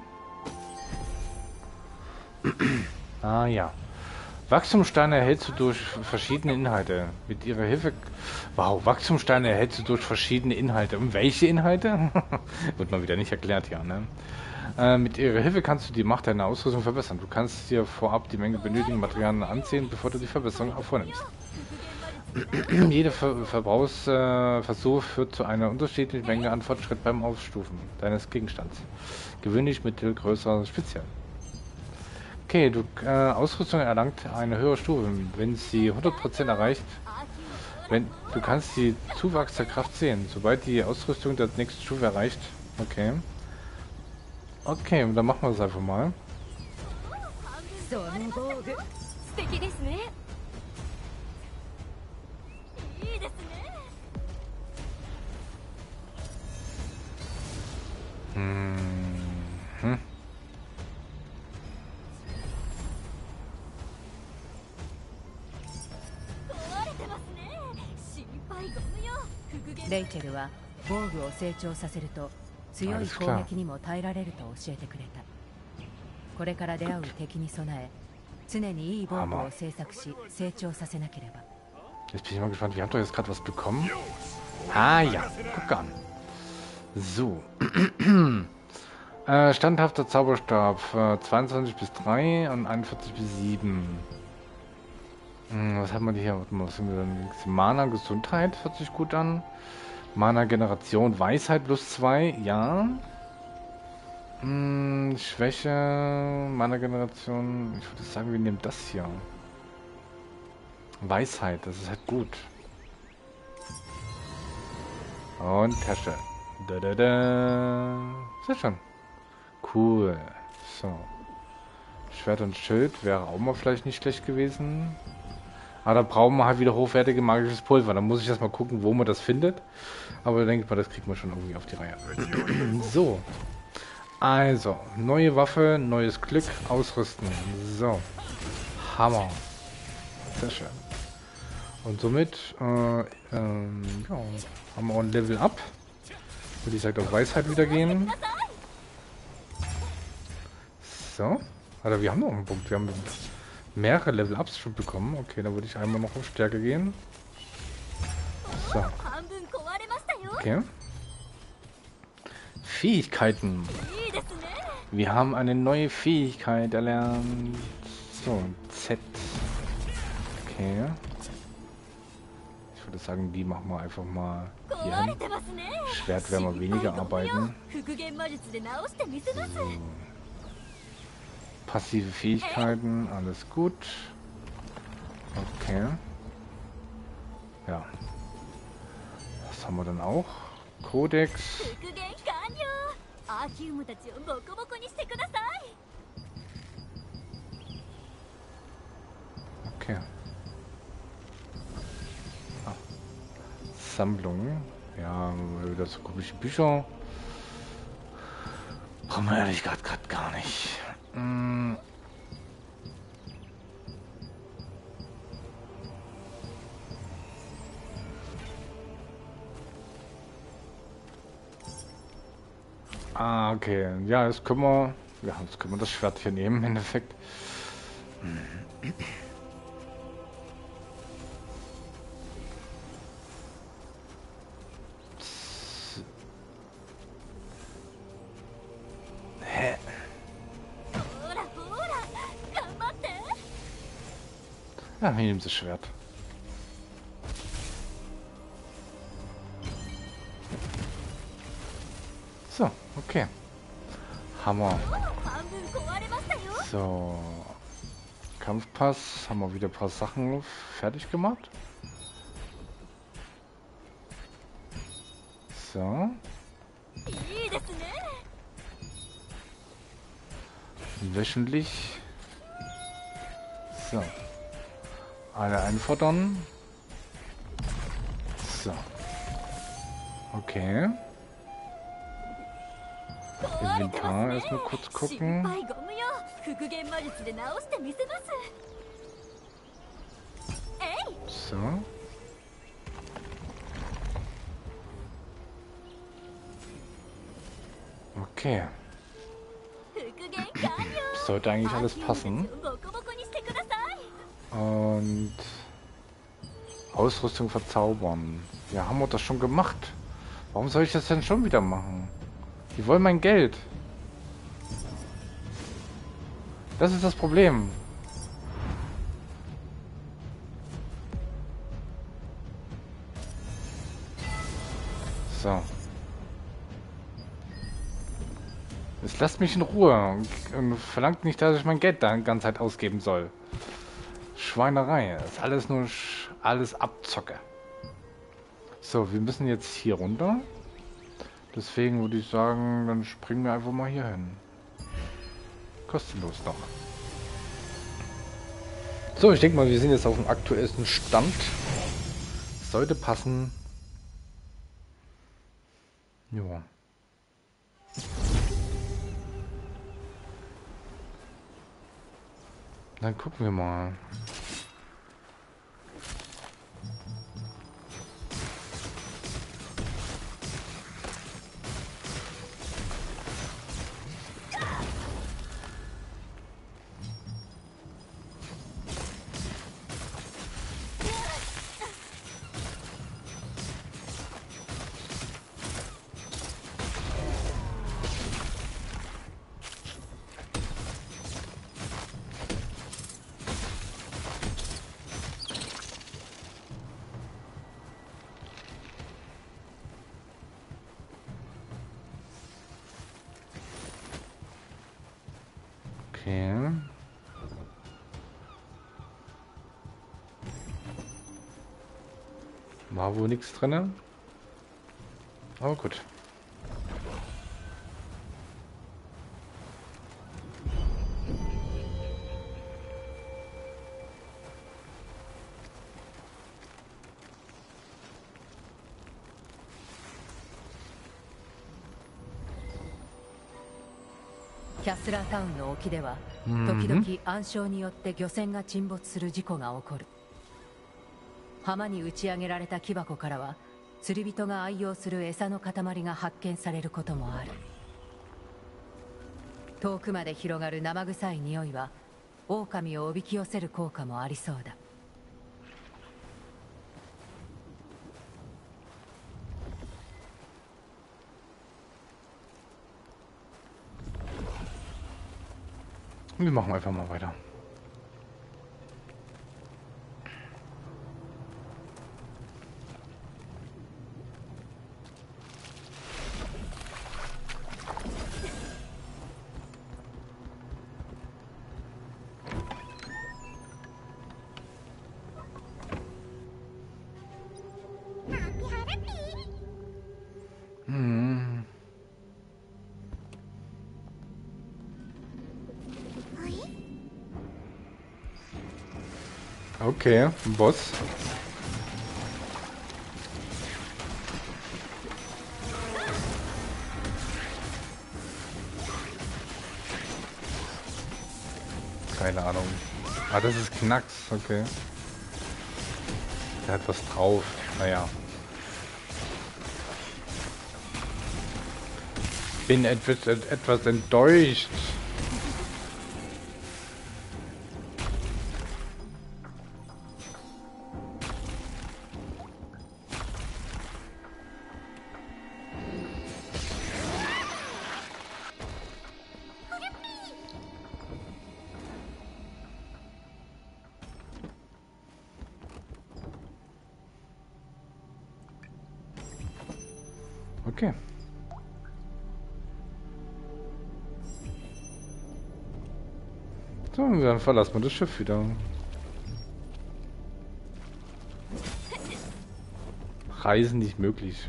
Ah ja. Wachstumssteine erhältst du durch verschiedene Inhalte. Mit ihrer Hilfe... Wow, Wachstumssteine erhältst du durch verschiedene Inhalte. Und welche Inhalte? Wird mal wieder nicht erklärt, ja, ne? Mit ihrer Hilfe kannst du die Macht deiner Ausrüstung verbessern. Du kannst dir vorab die Menge benötigten Materialien anziehen, bevor du die Verbesserung auch vornimmst. Jeder Verbrauchsversuch führt zu einer unterschiedlichen Menge an Fortschritt beim Aufstufen deines Gegenstands. Gewöhnlich mittel, größer, speziell. Okay, Ausrüstung erlangt eine höhere Stufe, wenn sie 100% erreicht. Du kannst die Zuwachs der Kraft sehen, sobald die Ausrüstung der nächsten Stufe erreicht. Okay. Okay, dann machen wir es einfach mal. レイチェルは防具を成長させると強い攻撃にも耐えられると教えてくれた。これから出会う敵に備え常にいい防具を製作し成長させなければ。 Jetzt bin ich mal gespannt. Wir haben doch jetzt gerade was bekommen. Ah ja, guck an. So. Standhafter Zauberstab. 22 bis 3 und 41 bis 7. Was haben wir hier? Was haben wir denn? Mana Gesundheit hört sich gut an. Mana Generation Weisheit plus 2. Ja. Schwäche. Mana Generation. Ich würde sagen, wir nehmen das hier. Weisheit, das ist halt gut. Und Tasche. Da, da, da. Sehr schön. Cool. So. Schwert und Schild wäre auch mal vielleicht nicht schlecht gewesen. Aber da brauchen wir halt wieder hochwertige magisches Pulver. Da muss ich erst mal gucken, wo man das findet. Aber da denke ich mal, das kriegt man schon irgendwie auf die Reihe. So. Also, neue Waffe, neues Glück, ausrüsten. So. Hammer. Sehr schön. Und somit ja, haben wir auch ein Level Up. Würde ich sagen, auf Weisheit wieder gehen. So. Alter, wir haben noch einen Punkt. Wir haben mehrere Level Ups schon bekommen. Okay, dann würde ich einmal noch auf Stärke gehen. So. Okay. Fähigkeiten. Wir haben eine neue Fähigkeit erlernt. So, Z. Okay. Ich würde sagen, die machen wir einfach mal hier hin. Schwert werden wir weniger arbeiten. So. Passive Fähigkeiten, alles gut. Okay. Ja. Was haben wir dann auch? Kodex. Okay. Ah. Sammlung. Ja, wieder so komische Bücher. Brauchen wir ehrlich gerade gar nicht. Ah, okay. Ja, jetzt können wir... Ja, jetzt können wir das Schwert hier nehmen, im Endeffekt. Hä? Ja, wir nehmen das Schwert. So, okay. Hammer. So. Kampfpass. Haben wir wieder ein paar Sachen fertig gemacht. So. Wöchentlich. So. Alle einfordern. So. Okay. Inventar erstmal kurz gucken. So. Okay. Sollte eigentlich alles passen. Und Ausrüstung verzaubern. Ja, haben wir das schon gemacht. Warum soll ich das denn schon wieder machen? Die wollen mein Geld. Das ist das Problem. So. Jetzt lasst mich in Ruhe und verlangt nicht, dass ich mein Geld da die ganze Zeit ausgeben soll. Schweinerei. Das ist alles nur alles Abzocke. So, wir müssen jetzt hier runter. Deswegen würde ich sagen, dann springen wir einfach mal hier hin. Kostenlos noch. So, ich denke mal, wir sind jetzt auf dem aktuellsten Stand. Sollte passen. Ja. Dann gucken wir mal. Okay. War wohl nichts drin. Aber gut. キャスラータウンの沖では時々暗礁によって漁船が沈没する事故が起こる。浜に打ち上げられた木箱からは釣り人が愛用する餌の塊が発見されることもある。遠くまで広がる生臭い匂いは狼をおびき寄せる効果もありそうだ。 Wir machen einfach mal weiter. Okay, ein Boss. Keine Ahnung. Ah, das ist Knacks, okay. Der hat was drauf. Naja. Bin etwas enttäuscht. Okay. So, dann verlassen wir das Schiff wieder. Reisen nicht möglich.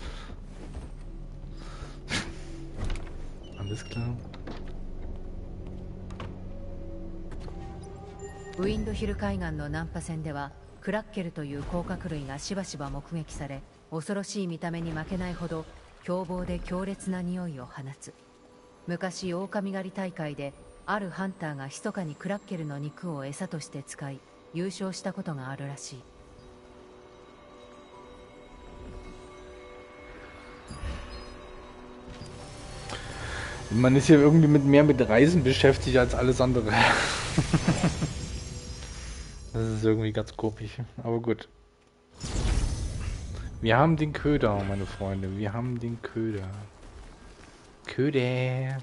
Alles klar. ウィンドヒル海岸の難破船ではクラッケルという甲殻類がしばしば目撃され、恐ろしい見た目に負けないほど凶暴で強烈な匂いを放つ。昔狼狩り大会であるハンターが密かにクラッケルの肉を餌として使い優勝したことがあるらしい。 Man ist hier irgendwie mehr mit Reisen beschäftigt als alles andere. Das ist irgendwie ganz komisch, aber gut. Wir haben den Köder, meine Freunde. Wir haben den Köder. Köder.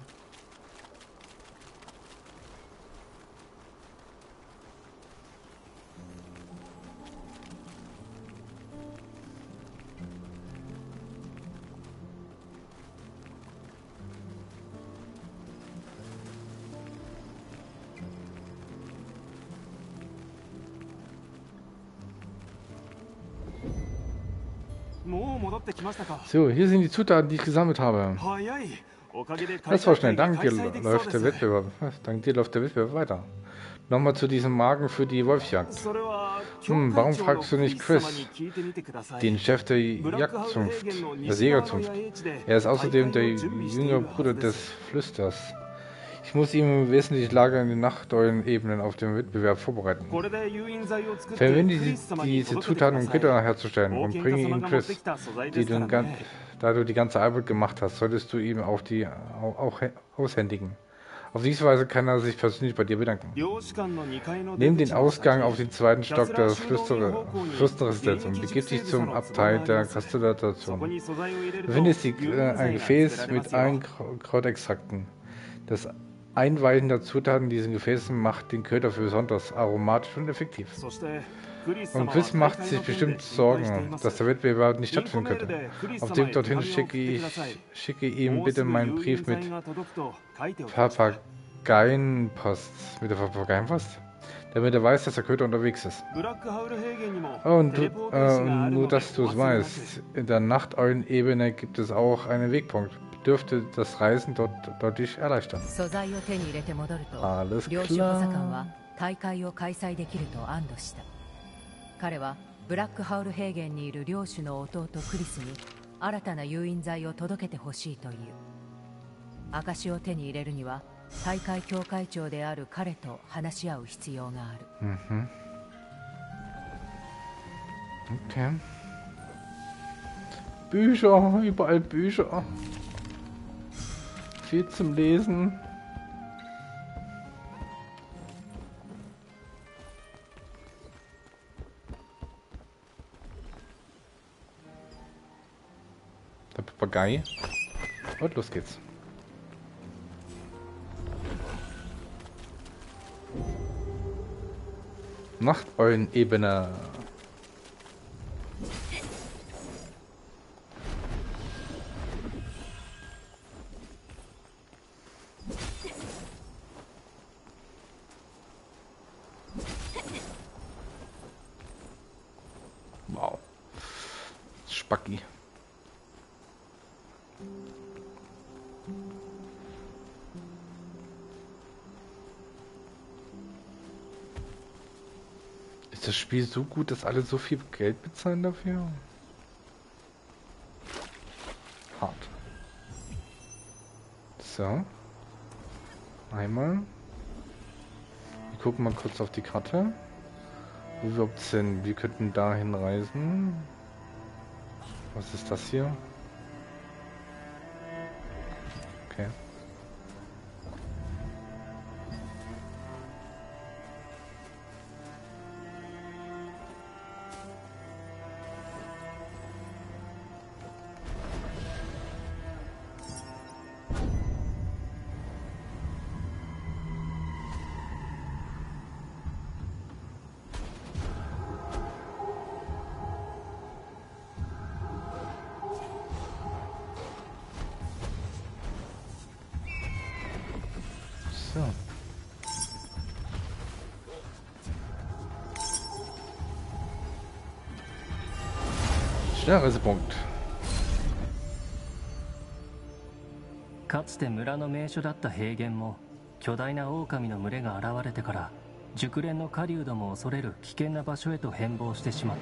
So, hier sind die Zutaten, die ich gesammelt habe. Das war schnell. Dank dir läuft der Wettbewerb. Dank dir läuft der Wettbewerb weiter. Nochmal zu diesem Magen für die Wolfsjagd. Warum fragst du nicht Chris, den Chef der Jagdzunft, der Jägerzunft? Er ist außerdem der jüngere Bruder des Flüsters. Ich muss ihm im Wesentlichen Lager in den Nachteulen-Ebenen auf dem Wettbewerb vorbereiten. Verwende diese Zutaten, um Gitter herzustellen, und bringe ihm Chris, da du die ganze Arbeit gemacht hast, solltest du ihm auch aushändigen. Auf diese Weise kann er sich persönlich bei dir bedanken. Nimm den Ausgang auf den zweiten Stock der Fürstenresidenz und begib dich zum Abteil der Kastellation. Du findest ein Gefäß mit allen Krautextrakten. Das Einweichen der Zutaten in diesen Gefäßen macht den Köder für besonders aromatisch und effektiv. Und Chris macht sich bestimmt Sorgen, dass der Wettbewerb nicht stattfinden könnte. Auf dem dorthin schicke ihm bitte meinen Brief mit Papageienpost. Mit der Papageienpost? Damit er weiß, dass der Köter unterwegs ist. Und nur, dass du es weißt, in der Nachteulenebene gibt es auch einen Wegpunkt. Dürfte das Reisen dort deutlich erleichtern. Alles klar. 大会を開催できると安堵した。彼はブラックハウル平原にいる領主の弟クリスに新たな誘引剤を届けてほしいという。証を手に入れるには大会協会長である彼と話し合う必要がある。 Okay. Bücher, überall Bücher. Viel zum Lesen. Der Papagei. Und los geht's. Nachteulenebene. Wow. Spacki. Ist das Spiel so gut, dass alle so viel Geld bezahlen dafür? Hart. So. Einmal. Wir gucken mal kurz auf die Karte. Wo wir überhaupt sind. Wir könnten dahin reisen. Was ist das hier? Okay. So. Schnellreisepunkt. かつて村の名所だった平原も巨大な狼の群れが現れてから熟練の狩人も恐れる危険な場所へと変貌してしまった。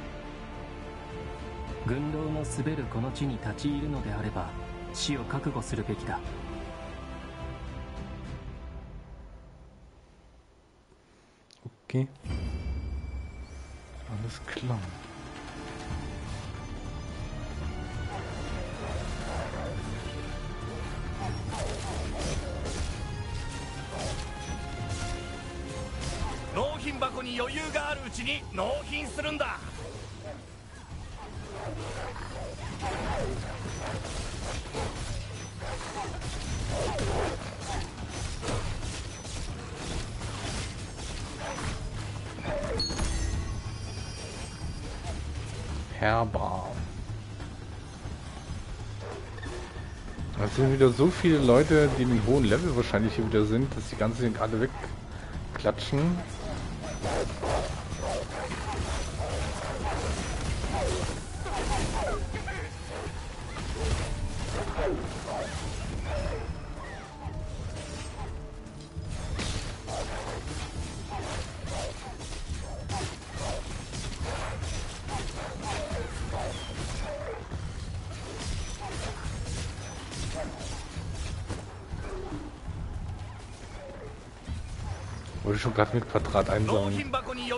軍道の滑るこの地に立ち入るのであれば死を覚悟するべきだ。 Okay. Alles klar. Herbar. Es sind wieder so viele Leute, die im hohen Level wahrscheinlich hier wieder sind, dass die ganzen gerade wegklatschen. Wollte schon gerade mit Quadrat einsammeln.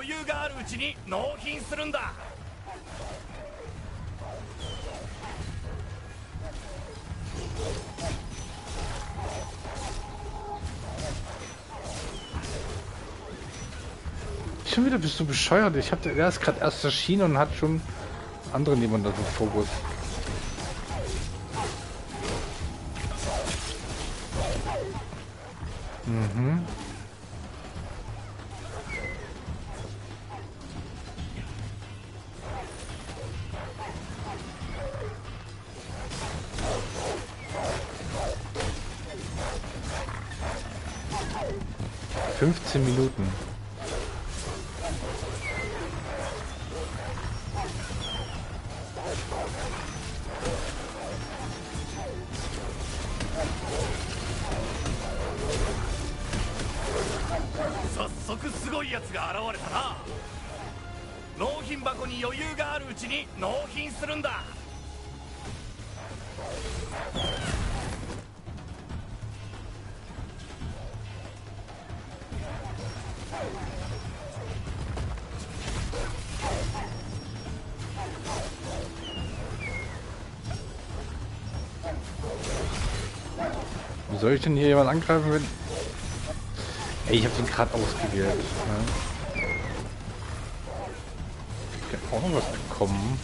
Schon wieder bist du bescheuert. Der ist gerade erst erschienen und hat schon andere niemand im Fokus. Mhm. 15 Minuten. Wie soll ich denn hier jemand angreifen, wenn... Ey, ich habe den gerade ausgewählt. Ne? Ich kann auch noch was bekommen.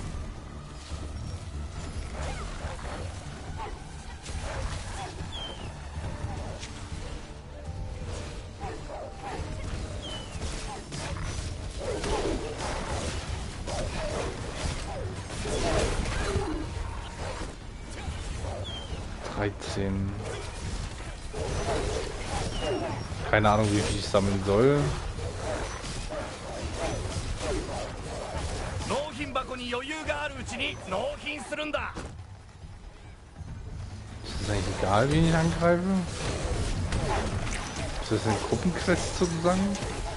Keine Ahnung, wie viel ich sammeln soll. Ist das eigentlich egal, wen ich angreife? Ist das ein Gruppenquest sozusagen?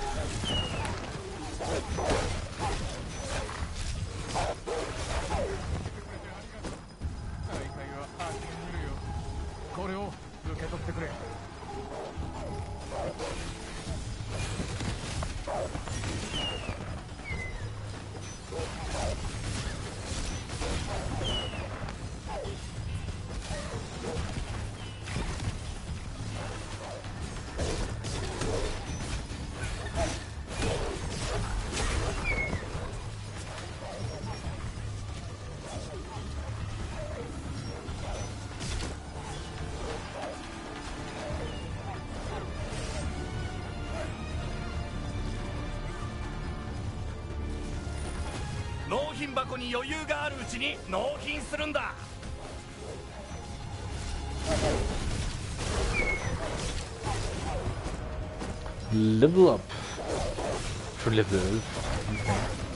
Level up. Für Level 11. Okay.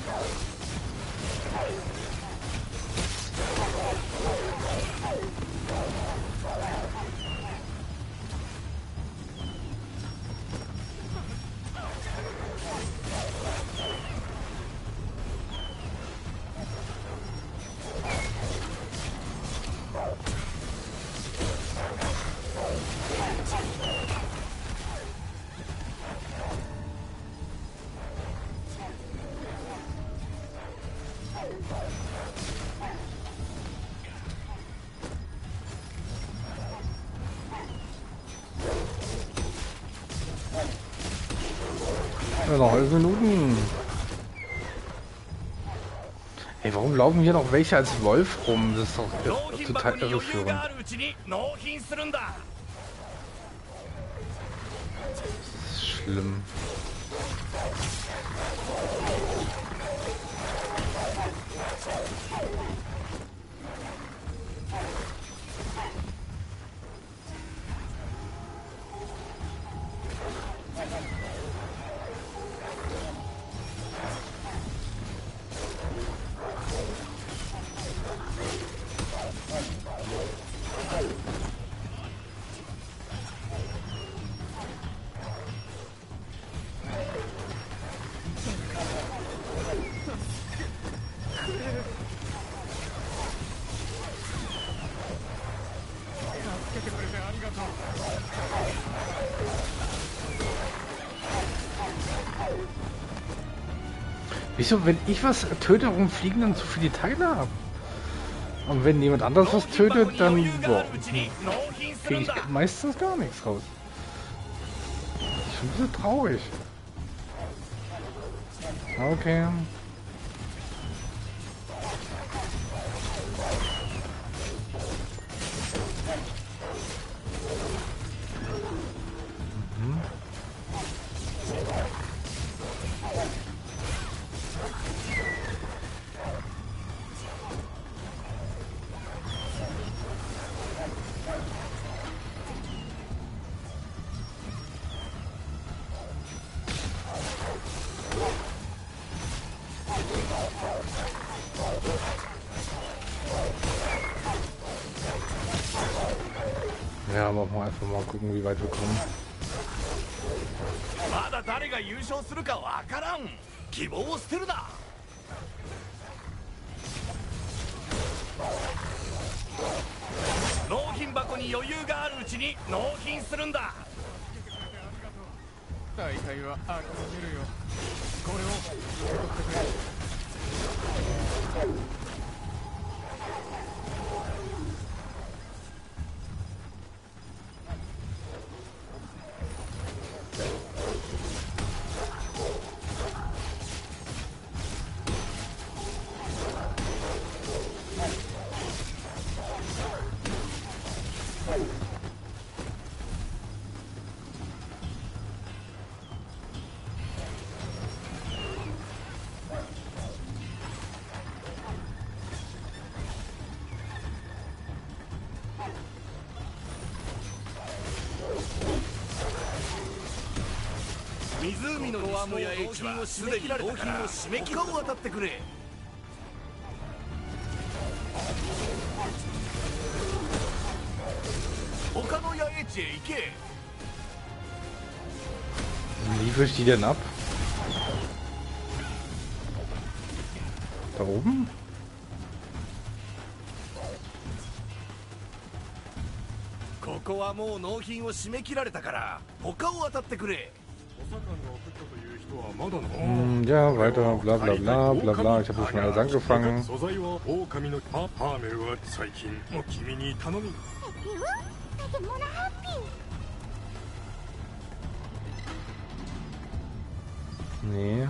Ja, noch 11 Minuten. Ey, warum laufen hier noch welche als Wolf rum? Das ist doch total irreführend. Das ist schlimm. Wieso, wenn ich was töte, warum fliegen dann so viele Teile ab? Und wenn jemand anderes was tötet, dann kriege ich meistens gar nichts raus. Das ist schon ein bisschen traurig. Okay. Ja, aber einfach mal gucken, wie weit wir kommen. まだ誰が優勝するかわからん。希望を捨てるな。納品箱に余裕があるうちに納品するんだ。 大会は諦めるよ。これを受け取ってくれ。 湖のワームや H はすでに納品を締め切りを渡ってくれ。他の野営地へ行け。 Liefere ich die denn ab? Da oben? ここはもう納品を締め切られたから他を渡ってくれ。 Ja, weiter, bla bla bla bla bla. Ich habe schon alles angefangen. Nee.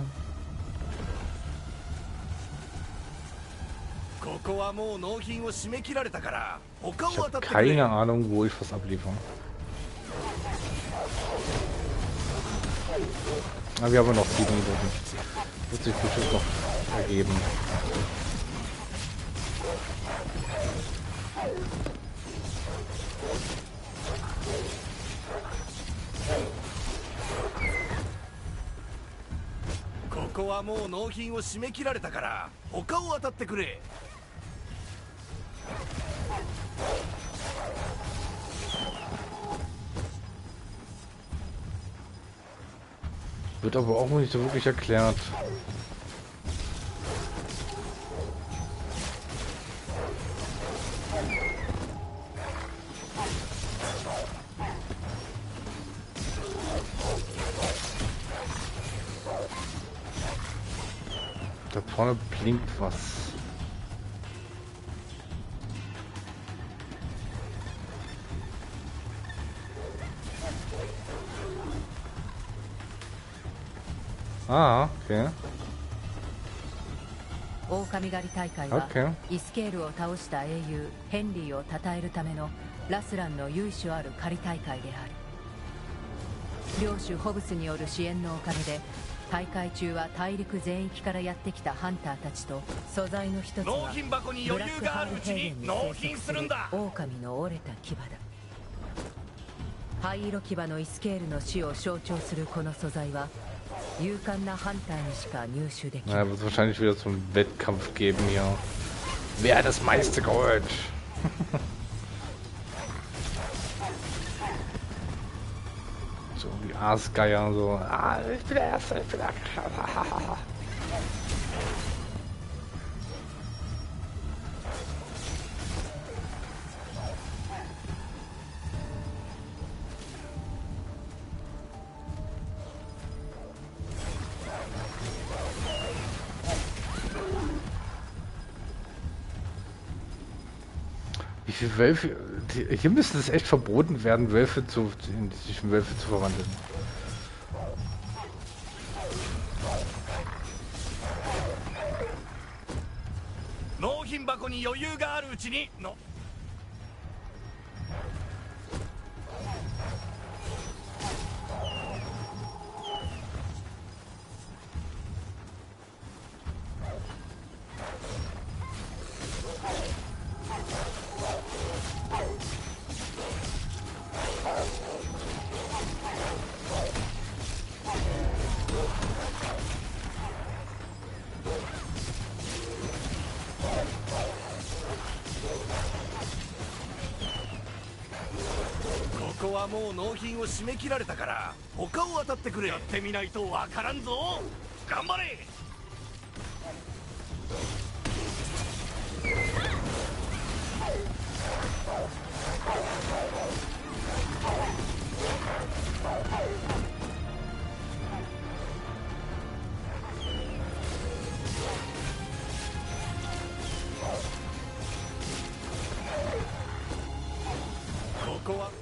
ここはもう納品を締め切られたから他を Ich 渡 habe ってくれ。 keine Ahnung, wo ich was abliefere. Aber wir haben noch 7 Minuten. Wird sich bestimmt noch ergeben. ここはもう納品を締め切られたから他を渡ってくれ。 Wird aber auch nicht so wirklich erklärt. Da vorne blinkt was. Ah, okay. 狼狩り大会は Okay. イスケールを倒した英雄ヘンリーを称えるためのラスランの由緒ある狩り大会である。領主ホブスによる支援のおかげで大会中は大陸全域からやってきたハンターたちと素材の一つは納品箱に余裕があるうちに納品するんだ。 狼の折れた牙だ。灰色牙のイスケールの死を象徴するこの素材は勇敢なハンターにしか入手できない。 Na, wird es wahrscheinlich wieder so einen Wettkampf geben hier. Wer das meiste Gold? So wie Aasgeier, so. Ah, ich bin der Erste, ich bin der Erste. Wie viele Wölfe? Hier müsste es echt verboten werden, Wölfe sich in Wölfe zu verwandeln. 納品箱に余裕があるうちにの。 Ja, こはもう納品を締め切られたから他を当たってくれ。やってみないとわからんぞ。頑張れ。ここは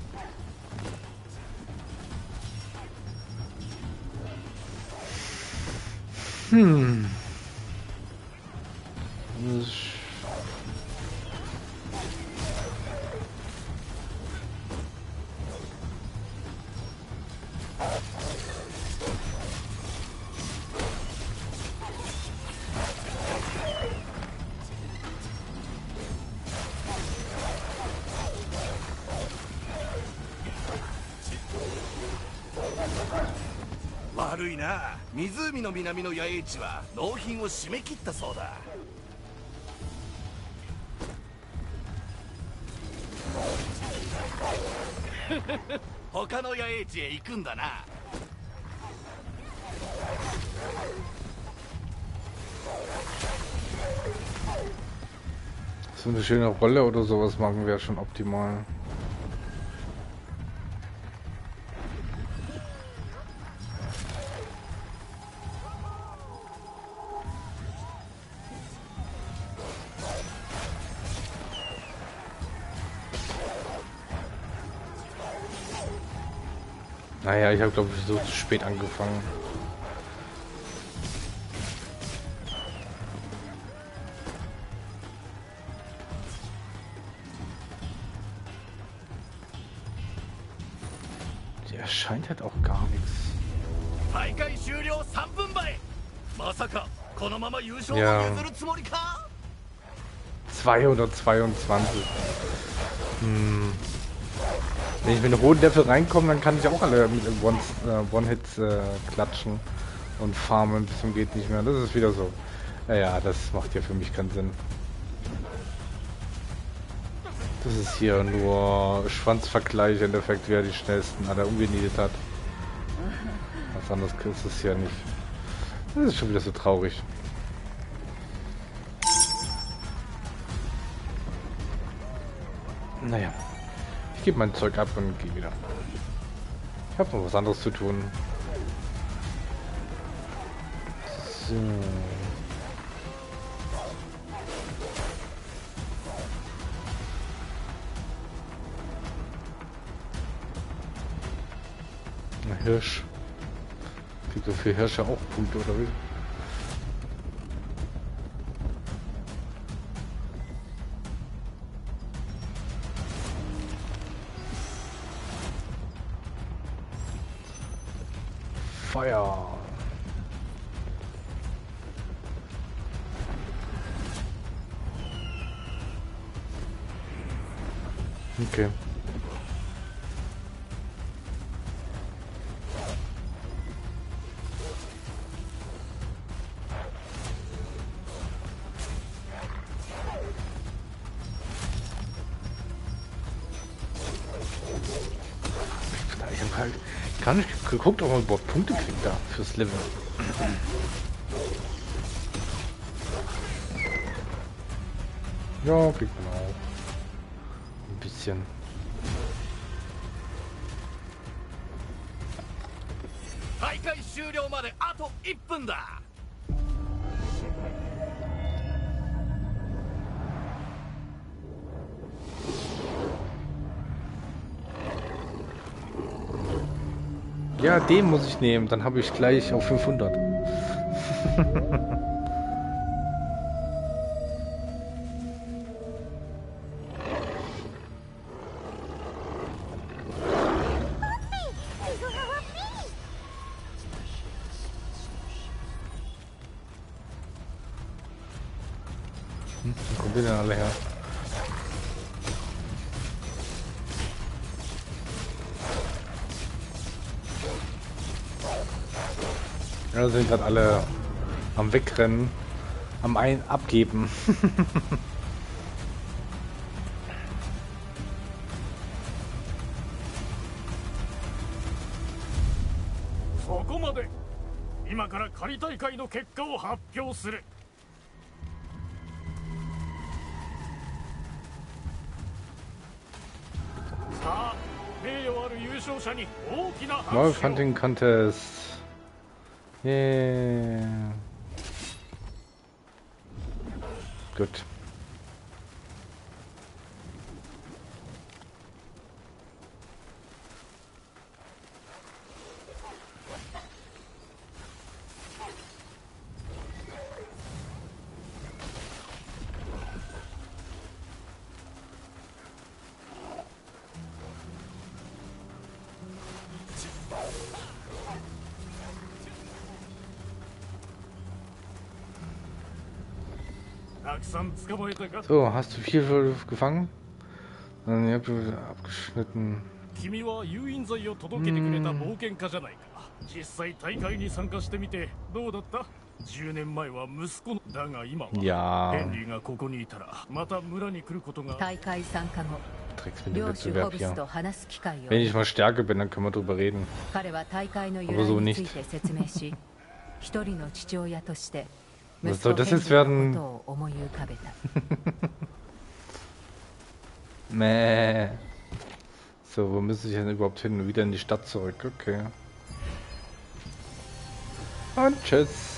悪いな。湖の南の野営地は納品を締め切ったそうだ。他の野営地へ行くんだな。 So eine schöne Rolle oder sowas machen wäre schon optimal. Naja, ich habe glaube ich so zu spät angefangen. Der erscheint halt auch gar nichts. 大会終了3分前。まさかこのまま優勝を譲るつもりか。 222. Wenn ich mit einem hohen Level reinkomme, dann kann ich auch alle mit One-Hits klatschen und farmen bis zum geht nicht mehr. Das ist wieder so. Naja, das macht ja für mich keinen Sinn. Das ist hier nur Schwanzvergleich im Endeffekt, wer die schnellsten alle umgenietet hat. Was anderes ist es ja nicht. Das ist schon wieder so traurig. Naja. Ich gebe mein Zeug ab und gehe wieder. Ich habe noch was anderes zu tun. So. Ein Hirsch. Kriegt so für Hirsche auch Punkte oder wie? Feuer. Okay. Ich habe halt gar nicht geguckt, ob man überhaupt Punkte kriegt da fürs Level. Ja, kriegt man auch. Ein bisschen. Ja, den muss ich nehmen, dann habe ich gleich auf 500. Wo kommen die denn alle her? Ja, sind gerade alle am Wegrennen, am Abgeben. そこまで。今から仮大会の結果を発表する。さあ、名誉ある優勝者に大きな拍手を。 Wolf Hunting Contest. Yeah. Gut. So, hast du viel gefangen? Dann habt ihr abgeschnitten. 君は誘引剤を届けてくれた冒険家じゃないか。実際大会に参加してみてどうだった？ 10年前は息子だが今はヘンリーがここにいたらまた村に来ることが。 大会参加後、 Wettbewerb hier. Wenn ich mal stärker bin, dann können wir drüber reden. 彼は大会の由来について説明し、一人の父親として息子ヘンリーのことを思い浮かべた。 Mäh. So, wo müsste ich denn überhaupt hin? Wieder in die Stadt zurück. Okay. Und tschüss.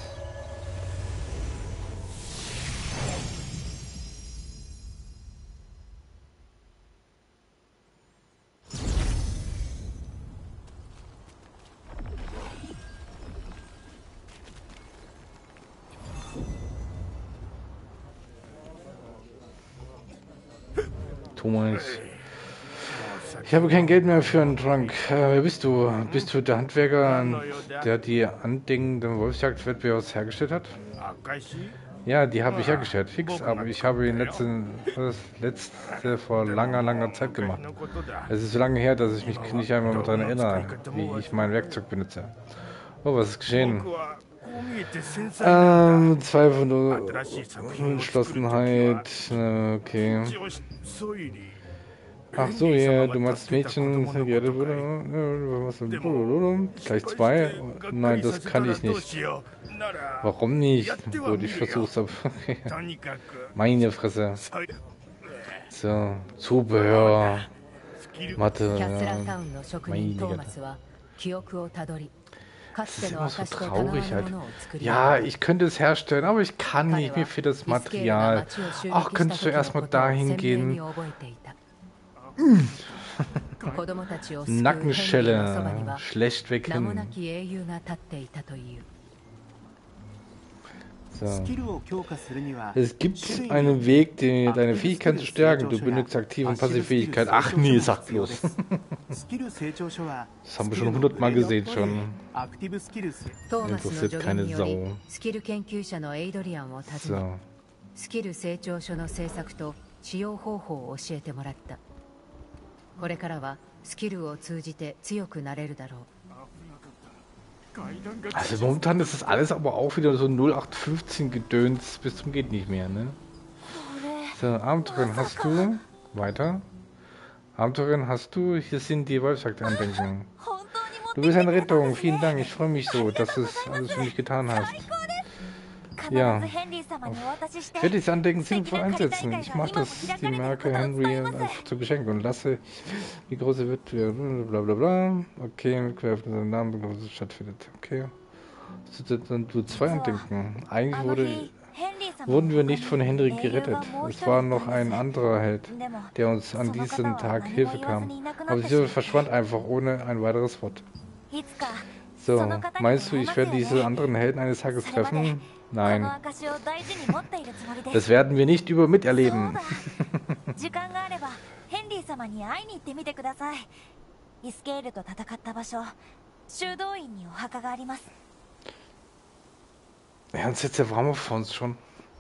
Thomas. Ich habe kein Geld mehr für einen Trank. Wer bist du? Bist du der Handwerker, der die Andenken der Wolfsjagdwettbewerbs hergestellt hat? Ja, die habe ich hergestellt, fix, aber ich habe ihn das letzte vor langer Zeit gemacht. Es ist so lange her, dass ich mich nicht einmal daran erinnere, wie ich mein Werkzeug benutze. Oh, was ist geschehen? Zweifel und Entschlossenheit, okay. Ach so, ja, du meinst Mädchen, gleich 2? Nein, das kann ich nicht. Warum nicht? Gut, ich versuch's, aber meine Fresse. So, Zubehör, Mathe, meine Güte. Das ist immer so traurig halt. Ja, ich könnte es herstellen, aber ich kann nicht, mir fehlt das Material. Ach, könntest du erstmal dahin gehen? Nackenschelle, schlecht weg hin. So. Es gibt einen Weg, deine Fähigkeit zu stärken. Du benutzt Aktiv- und Passivfähigkeit. Ach nee, sag bloß. Das haben wir schon 100 Mal gesehen schon. Interessiert keine Sau. So. これからはスキルを通じて強くなれるだろう。 Also momentan ist das alles aber auch wieder so 0815 Gedöns bis zum geht nicht mehr, ne? So, Abenteurerin hast du. Weiter. Abenteurerin hast du. Hier sind die Wolfsjagd-Andenken. Du bist eine Rettung. Vielen Dank. Ich freue mich so, dass du es alles für mich getan hast. Ja. Ich werde diese Andenken sinnvoll einsetzen. Ich mache das, die Marke Henry einfach zu Geschenk und lasse, wie groß sie wird, bla bla bla. Okay, mit querfließendem Namen, wo es stattfindet. Okay. Dann du 2 Andenken. Eigentlich wurden wir nicht von Henry gerettet. Es war noch ein anderer Held, der uns an diesem Tag Hilfe kam. Aber sie verschwand einfach ohne ein weiteres Wort. So, meinst du, ich werde diese anderen Helden eines Tages treffen? Nein. Das werden wir nicht miterleben. Ja, uns jetzt der Warme vor uns schon.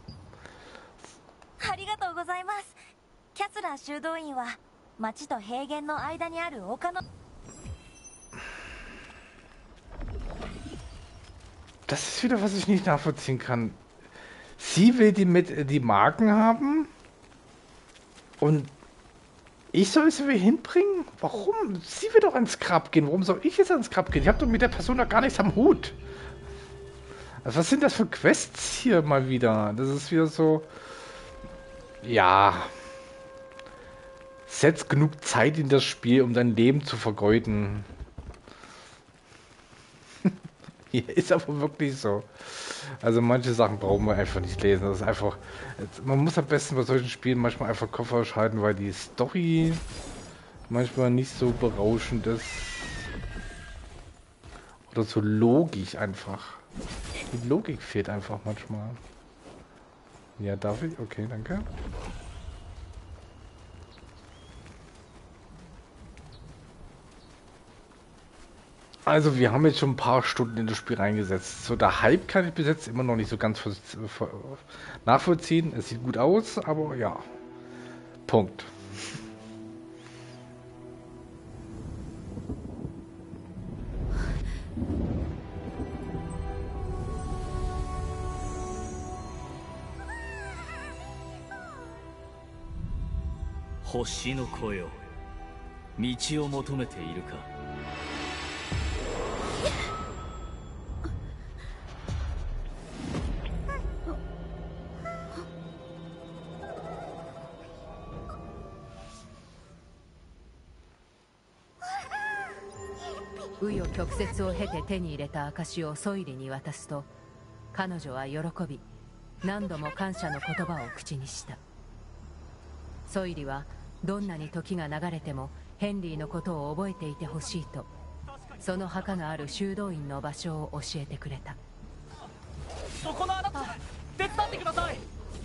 Das ist wieder, was ich nicht nachvollziehen kann. Sie will die Marken haben und Ich soll es wieder hinbringen? Warum? Sie will doch ans Grab gehen. Warum soll ich jetzt ans Grab gehen? Ich habe doch mit der Person doch gar nichts am Hut. Also was sind das für Quests hier mal wieder? Das ist wieder so... Ja... Setz genug Zeit in das Spiel, um dein Leben zu vergeuden. Hier ist aber wirklich so. Also manche Sachen brauchen wir einfach nicht lesen. Das ist einfach... Man muss am besten bei solchen Spielen manchmal einfach Kopf ausschalten, weil die Story manchmal nicht so berauschend ist. Oder so logisch einfach. Die Logik fehlt einfach manchmal. Ja, darf ich? Okay, danke. Also wir haben jetzt schon ein paar Stunden in das Spiel reingesetzt. So der Hype kann ich bis jetzt immer noch nicht so ganz nachvollziehen. Es sieht gut aus, aber ja. Punkt. Hoshi no koe o michi o motomete iru ka? 紆余曲折を経て手に入れた証をソイリに渡すと、彼女は喜び何度も感謝の言葉を口にした。ソイリはどんなに時が流れてもヘンリーのことを覚えていてほしいと、その墓がある修道院の場所を教えてくれた。 そこのあなた、手伝ってください。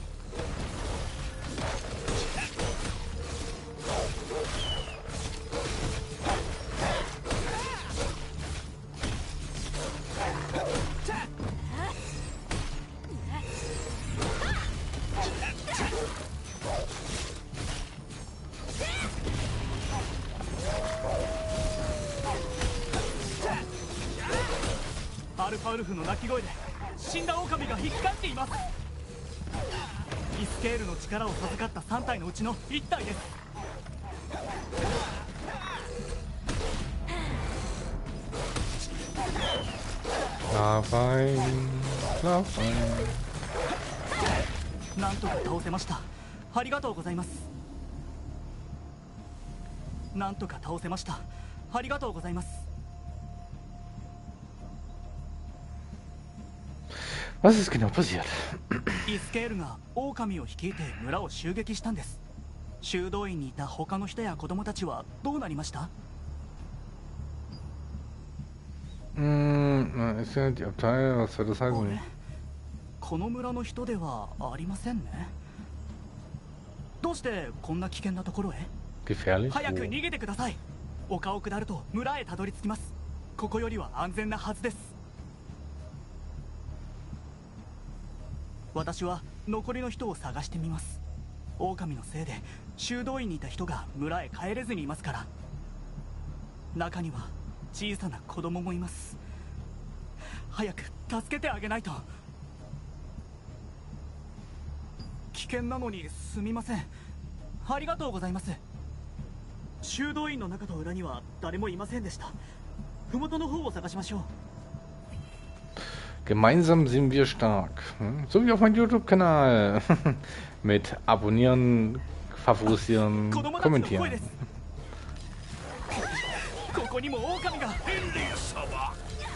アルファウルフの鳴き声で死んだ狼が引き返っています。イスケールの力を授かった3体のうちの1体です。なんとか倒せました。ありがとうございます。なんとか倒せました。ありがとうございます。 Was ist genau passiert? イスケールが狼を率いて村を襲撃したんです。修道院にいた他の人や子供たちはどうなりました？ ist ja die Abtei, was soll das heißen? この村の人ではありませんね。どうしてこんな危険なところへ？ Gefährlich? 早く逃げてください。丘を下ると村へたどり着きます。ここよりは安全なはずです。私は残りの人を探してみます。狼のせいで修道院にいた人が村へ帰れずにいますから。中には小さな子供もいます。早く助けてあげないと。危険なのにすみません。ありがとうございます。修道院の中と裏には誰もいませんでした。麓の方を探しましょう。 Gemeinsam sind wir stark. So wie auf meinem YouTube-Kanal. Mit Abonnieren, Favorisieren, Kommentieren. ここにも狼が。 ヘンリー様。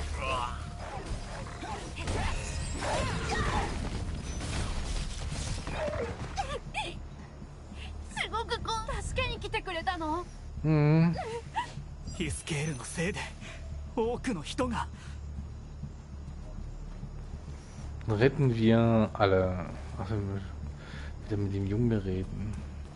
すごく助けに来てくれたの？ ヒスケールのせいで多くの人が。 Retten wir alle. Ach, wieder mit dem Junge reden.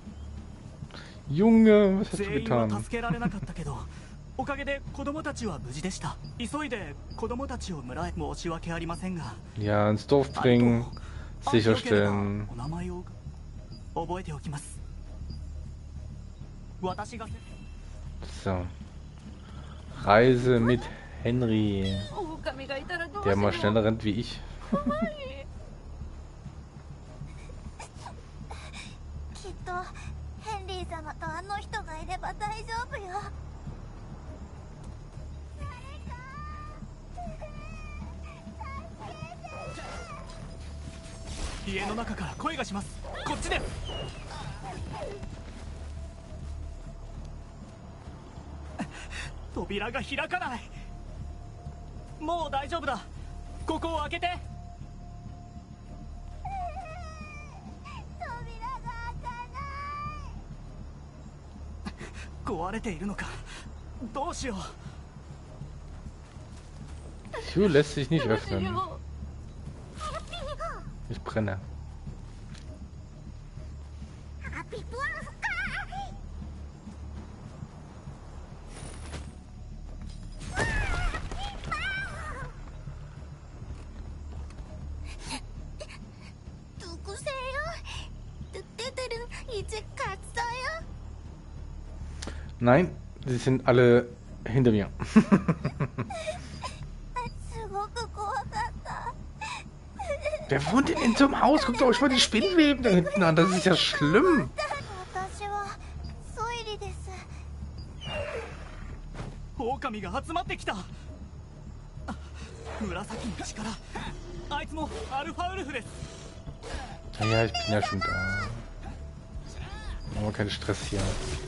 Junge, was hast du getan? 助けられなかったけど、おかげで子供たちは無事でした。急いで子供たちを村へ。申し訳ありませんが。 Ja, ins Dorf bringen, sicherstellen. お名前を覚えておきます。私が。 So. Reise mit Henry. Der mal schneller rennt wie ich. きっとヘンリー様とあの人が家の中から声がします。こっちです。扉が開かない。もう大丈夫だ。ここを開けて。壊れているのか。どうしよう。 Die Tür lässt sich nicht öffnen. Ich brenne. Nein, sie sind alle hinter mir. Wer wohnt denn in so einem Haus? Guckt euch mal die Spinnweben da hinten an. Das ist ja schlimm. Ja, ich bin ja schon da. Aber kein Stress hier.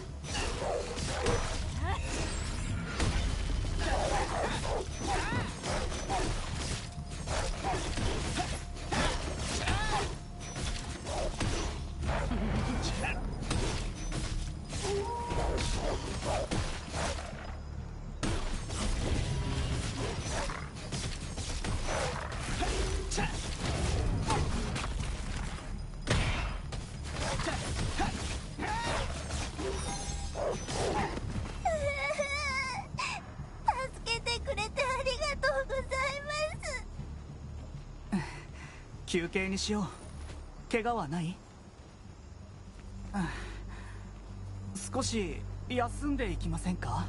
休憩にしよう。怪我はない？少し休んでいきませんか？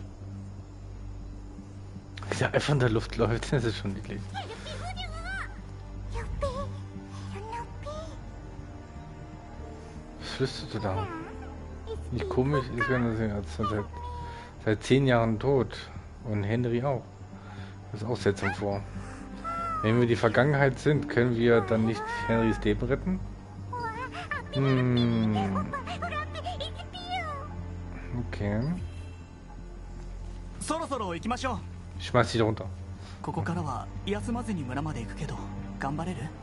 Ja, einfach in der Luft läuft, das ist schon niedlich. Was flüsterst du da? Nicht komisch, ist ja seit 10 Jahren tot. Und Henry auch. Das ist auch seltsam vor. Wenn wir die Vergangenheit sind, können wir dann nicht Henrys Leben retten? Okay. Ich schmeiß dich runter. ここからは休まずに村まで行くけど頑張れる？はい。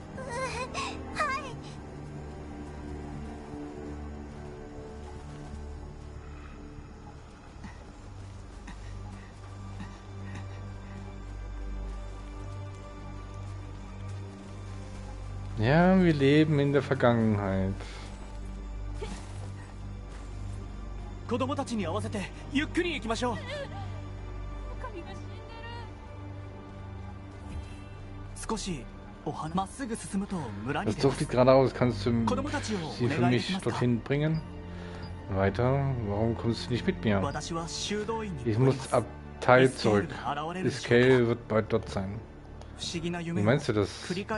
Ja, wir leben in der Vergangenheit. 子供たちに合わせてゆっくり行きましょう。少しまっすぐ進むと村に出ます。 Das Zug geht geradeaus. Kannst du sie für mich dorthin bringen? Weiter? Warum kommst du nicht mit mir? Ich muss Abtei zurück. Iskael wird bald dort sein. Wie meinst du das?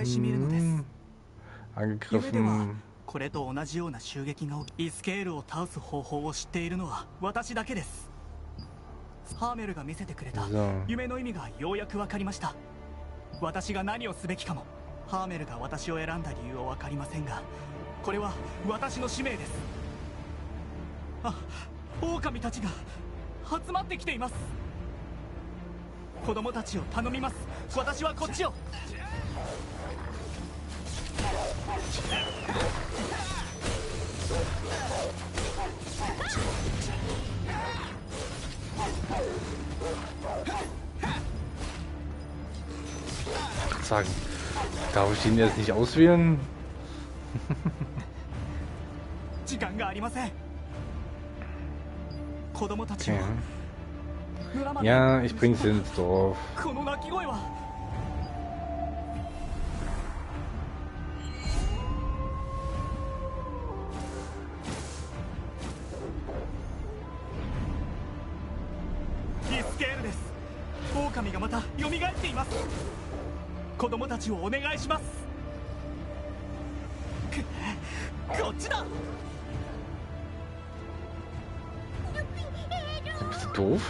Angegriffen. これと同じような襲撃が起き、イスケールを倒す方法を知っているのは私だけです。ハーメルが見せてくれた夢の意味がようやく分かりました。私が何をすべきかも、ハーメルが私を選んだ理由は分かりませんが、これは私の使命です。あ、狼たちが集まってきています。子供たちを頼みます。私はこっちを。 Sagen, darf ich ihn jetzt nicht auswählen? Okay. Ja, ich bring sie ins Dorf. Okamiがまた蘇っています。子供たちをお願いします。こっちだ。 Bist du doof?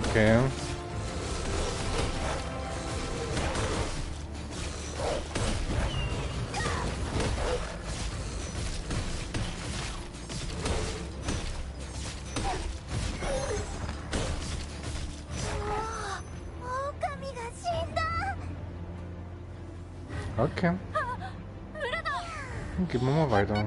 Okay. Okay. Dann gehen wir mal weiter.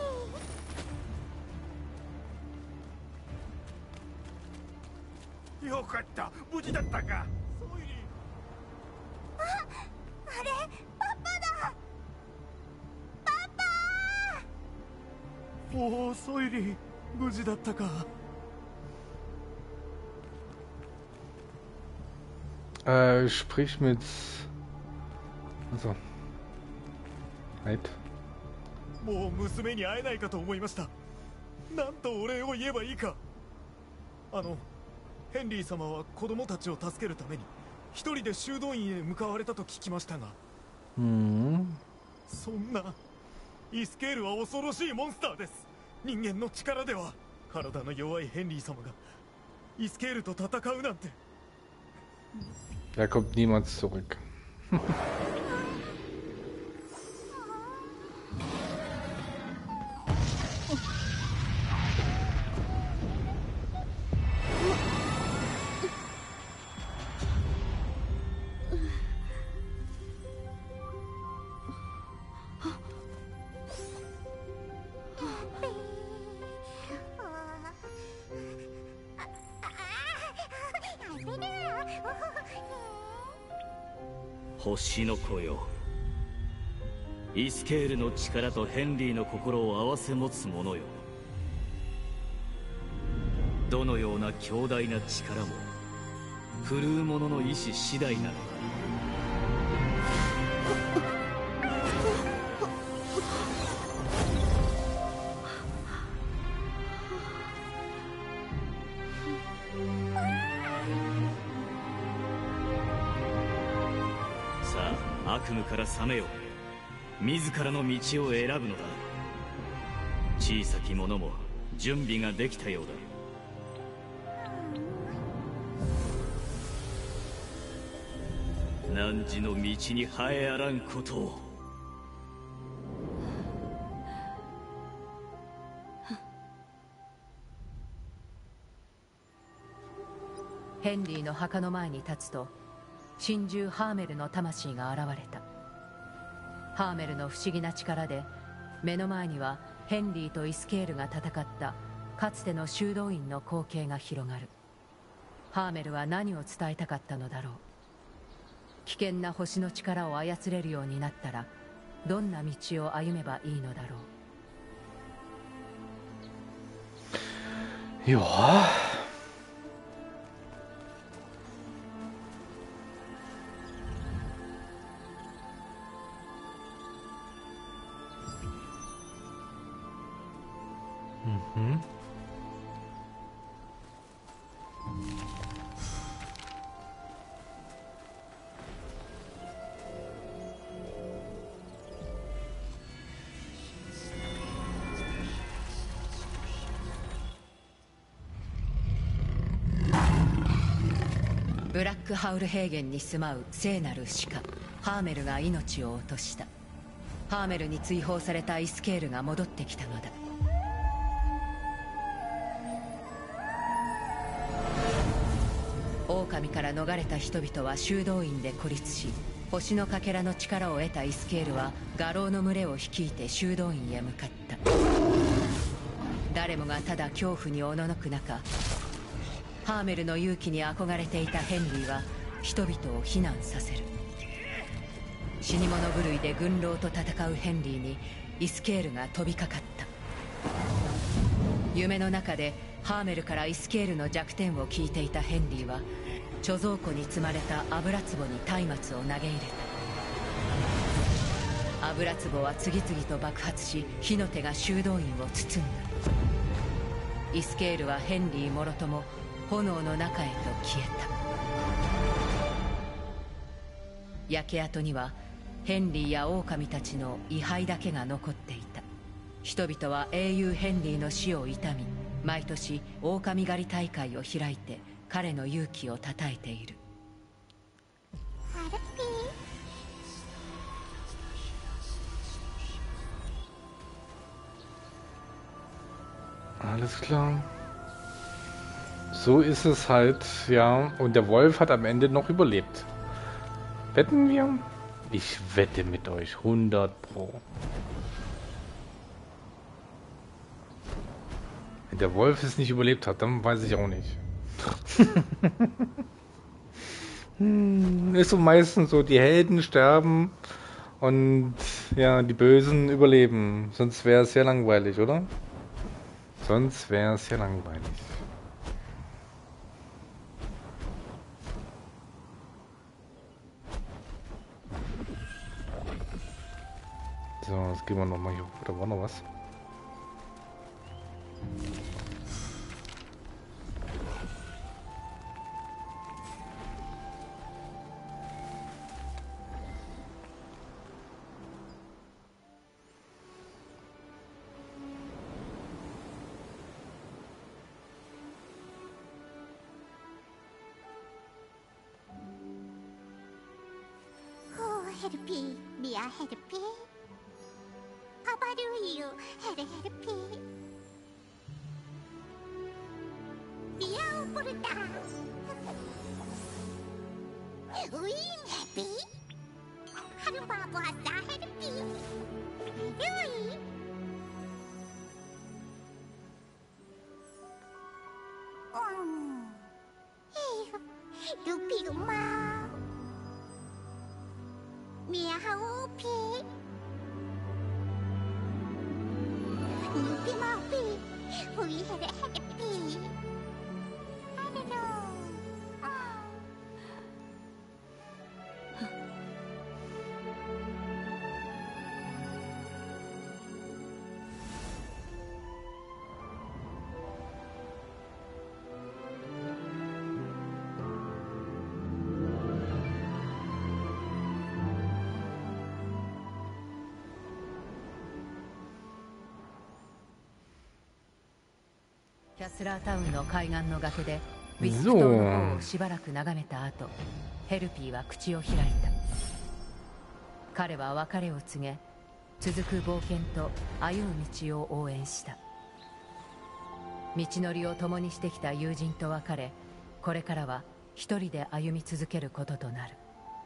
Oh, Soiri, 無事だったか。 Sprich mit... Also. Halt. もう娘に会えないかと思いました。なんとお礼を言えばいいか。ヘンリー様は子供たちを助けるために一人で修道院へ向かわれたと聞きましたが。そんな。イスケールは恐ろしいモンスターです。人間の力では体の弱いヘンリー様がイスケールと戦うなんて。 Da kommt niemand zurück. “星の子よ、イスケールの力とヘンリーの心を併せ持つ者よ。どのような強大な力も振るう者の意志次第なのだ。悪夢から覚めよ。自らの道を選ぶのだ。小さき者も準備ができたようだ。汝の道に栄えあらんことを。 ヘンリーの墓の前に立つと神獣ハーメルの魂が現れた。ハーメルの不思議な力で目の前にはヘンリーとイスケールが戦ったかつての修道院の光景が広がる。ハーメルは何を伝えたかったのだろう。危険な星の力を操れるようになったらどんな道を歩めばいいのだろう。Ja. う。ブラックハウル平原に住まう聖なる鹿ハーメルが命を落とした。ハーメルに追放されたイスケールが戻ってきたのだ。狼から逃れた人々は修道院で孤立し、星のかけらの力を得たイスケールは牙狼の群れを率いて修道院へ向かった。誰もがただ恐怖におののく中、ハーメルの勇気に憧れていたヘンリーは人々を避難させる。死に物狂いで軍狼と戦うヘンリーにイスケールが飛びかかった。夢の中でハーメルからイスケールの弱点を聞いていたヘンリーは貯蔵庫に積まれた油壺に松明を投げ入れた。油壺は次々と爆発し火の手が修道院を包んだ。イスケールはヘンリーもろとも炎の中へと消えた。焼け跡にはヘンリーや狼たちの遺灰だけが残っていた。人々は英雄ヘンリーの死を悼み、毎年狼狩り大会を開いて彼の勇気をたたえている。 Alles klar. So ist es halt, ja. Und der Wolf hat am Ende noch überlebt. Wetten wir? Ich wette mit euch. 100 Pro. Wenn der Wolf es nicht überlebt hat, dann weiß ich auch nicht. Ist so meistens so, die Helden sterben und ja, die Bösen überleben. Sonst wäre es ja langweilig, oder? Sonst wäre es ja langweilig. So, jetzt gehen wir nochmal hier. Da war noch was. Helpy, Mia Helpy. Papa do you Helpy? Mia Porta. Win Happy. Haruba Bosta Helpy. Dewey. Dupi Ma. Mia Happy. Dupi Mappy. We had a happy. I don't know. キャスラータウンの海岸の崖でウィスプ島の方をしばらく眺めた後、ヘルピーは口を開いた。彼は別れを告げ、続く冒険と歩む道を応援した。道のりを共にしてきた友人と別れ、これからは一人で歩み続けることとなる。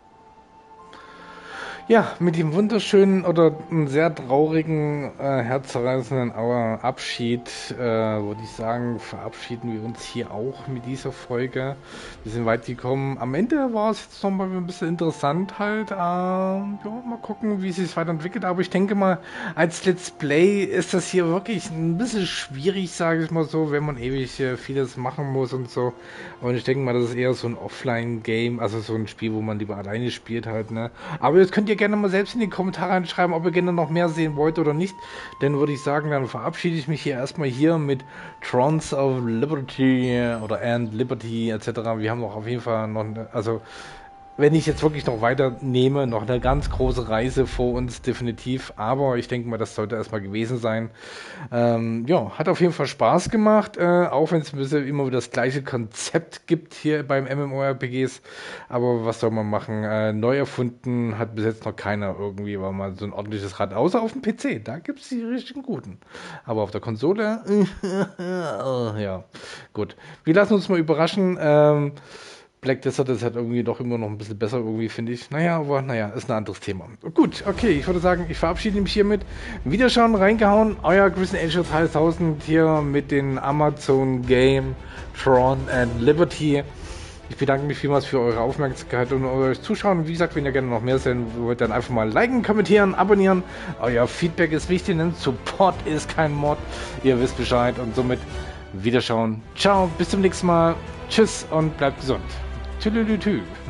Ja, mit dem wunderschönen oder sehr traurigen, herzzerreißenden Abschied, würde ich sagen, verabschieden wir uns hier auch mit dieser Folge. Wir sind weit gekommen. Am Ende war es jetzt nochmal ein bisschen interessant halt. Ja, mal gucken, wie es sich weiterentwickelt. Aber ich denke mal, als Let's Play ist das hier wirklich ein bisschen schwierig, sage ich mal so, wenn man ewig vieles machen muss und so. Und ich denke mal, das ist eher so ein Offline-Game, also so ein Spiel, wo man lieber alleine spielt halt, ne. Aber jetzt könnt ihr gerne mal selbst in die Kommentare reinschreiben, ob ihr gerne noch mehr sehen wollt oder nicht. Dann würde ich sagen, dann verabschiede ich mich hier erstmal hier mit Thrones of Liberty oder And Liberty etc. Wir haben auch auf jeden Fall noch, also wenn ich jetzt wirklich noch weiter nehme, noch eine ganz große Reise vor uns, definitiv. Aber ich denke mal, das sollte erstmal gewesen sein. Ja, hat auf jeden Fall Spaß gemacht, auch wenn es ein bisschen immer wieder das gleiche Konzept gibt hier beim MMORPGs. Aber was soll man machen? Neu erfunden hat bis jetzt noch keiner irgendwie, weil man so ein ordentliches Rad, außer auf dem PC. Da gibt es die richtigen guten. Aber auf der Konsole, ja, gut. Wir lassen uns mal überraschen. Black Desert ist halt irgendwie doch immer noch ein bisschen besser irgendwie, finde ich. Naja, aber naja, ist ein anderes Thema. Gut, okay, ich würde sagen, ich verabschiede mich hiermit. Wiederschauen, reingehauen. Euer Grüßen Angel 3000 hier mit den Amazon Game Throne and Liberty. Ich bedanke mich vielmals für eure Aufmerksamkeit und euer Zuschauen. Wie gesagt, wenn ihr gerne noch mehr sehen wollt, dann einfach mal liken, kommentieren, abonnieren. Euer Feedback ist wichtig, denn Support ist kein Mod. Ihr wisst Bescheid und somit Wiederschauen. Ciao, bis zum nächsten Mal. Tschüss und bleibt gesund. Tschüss.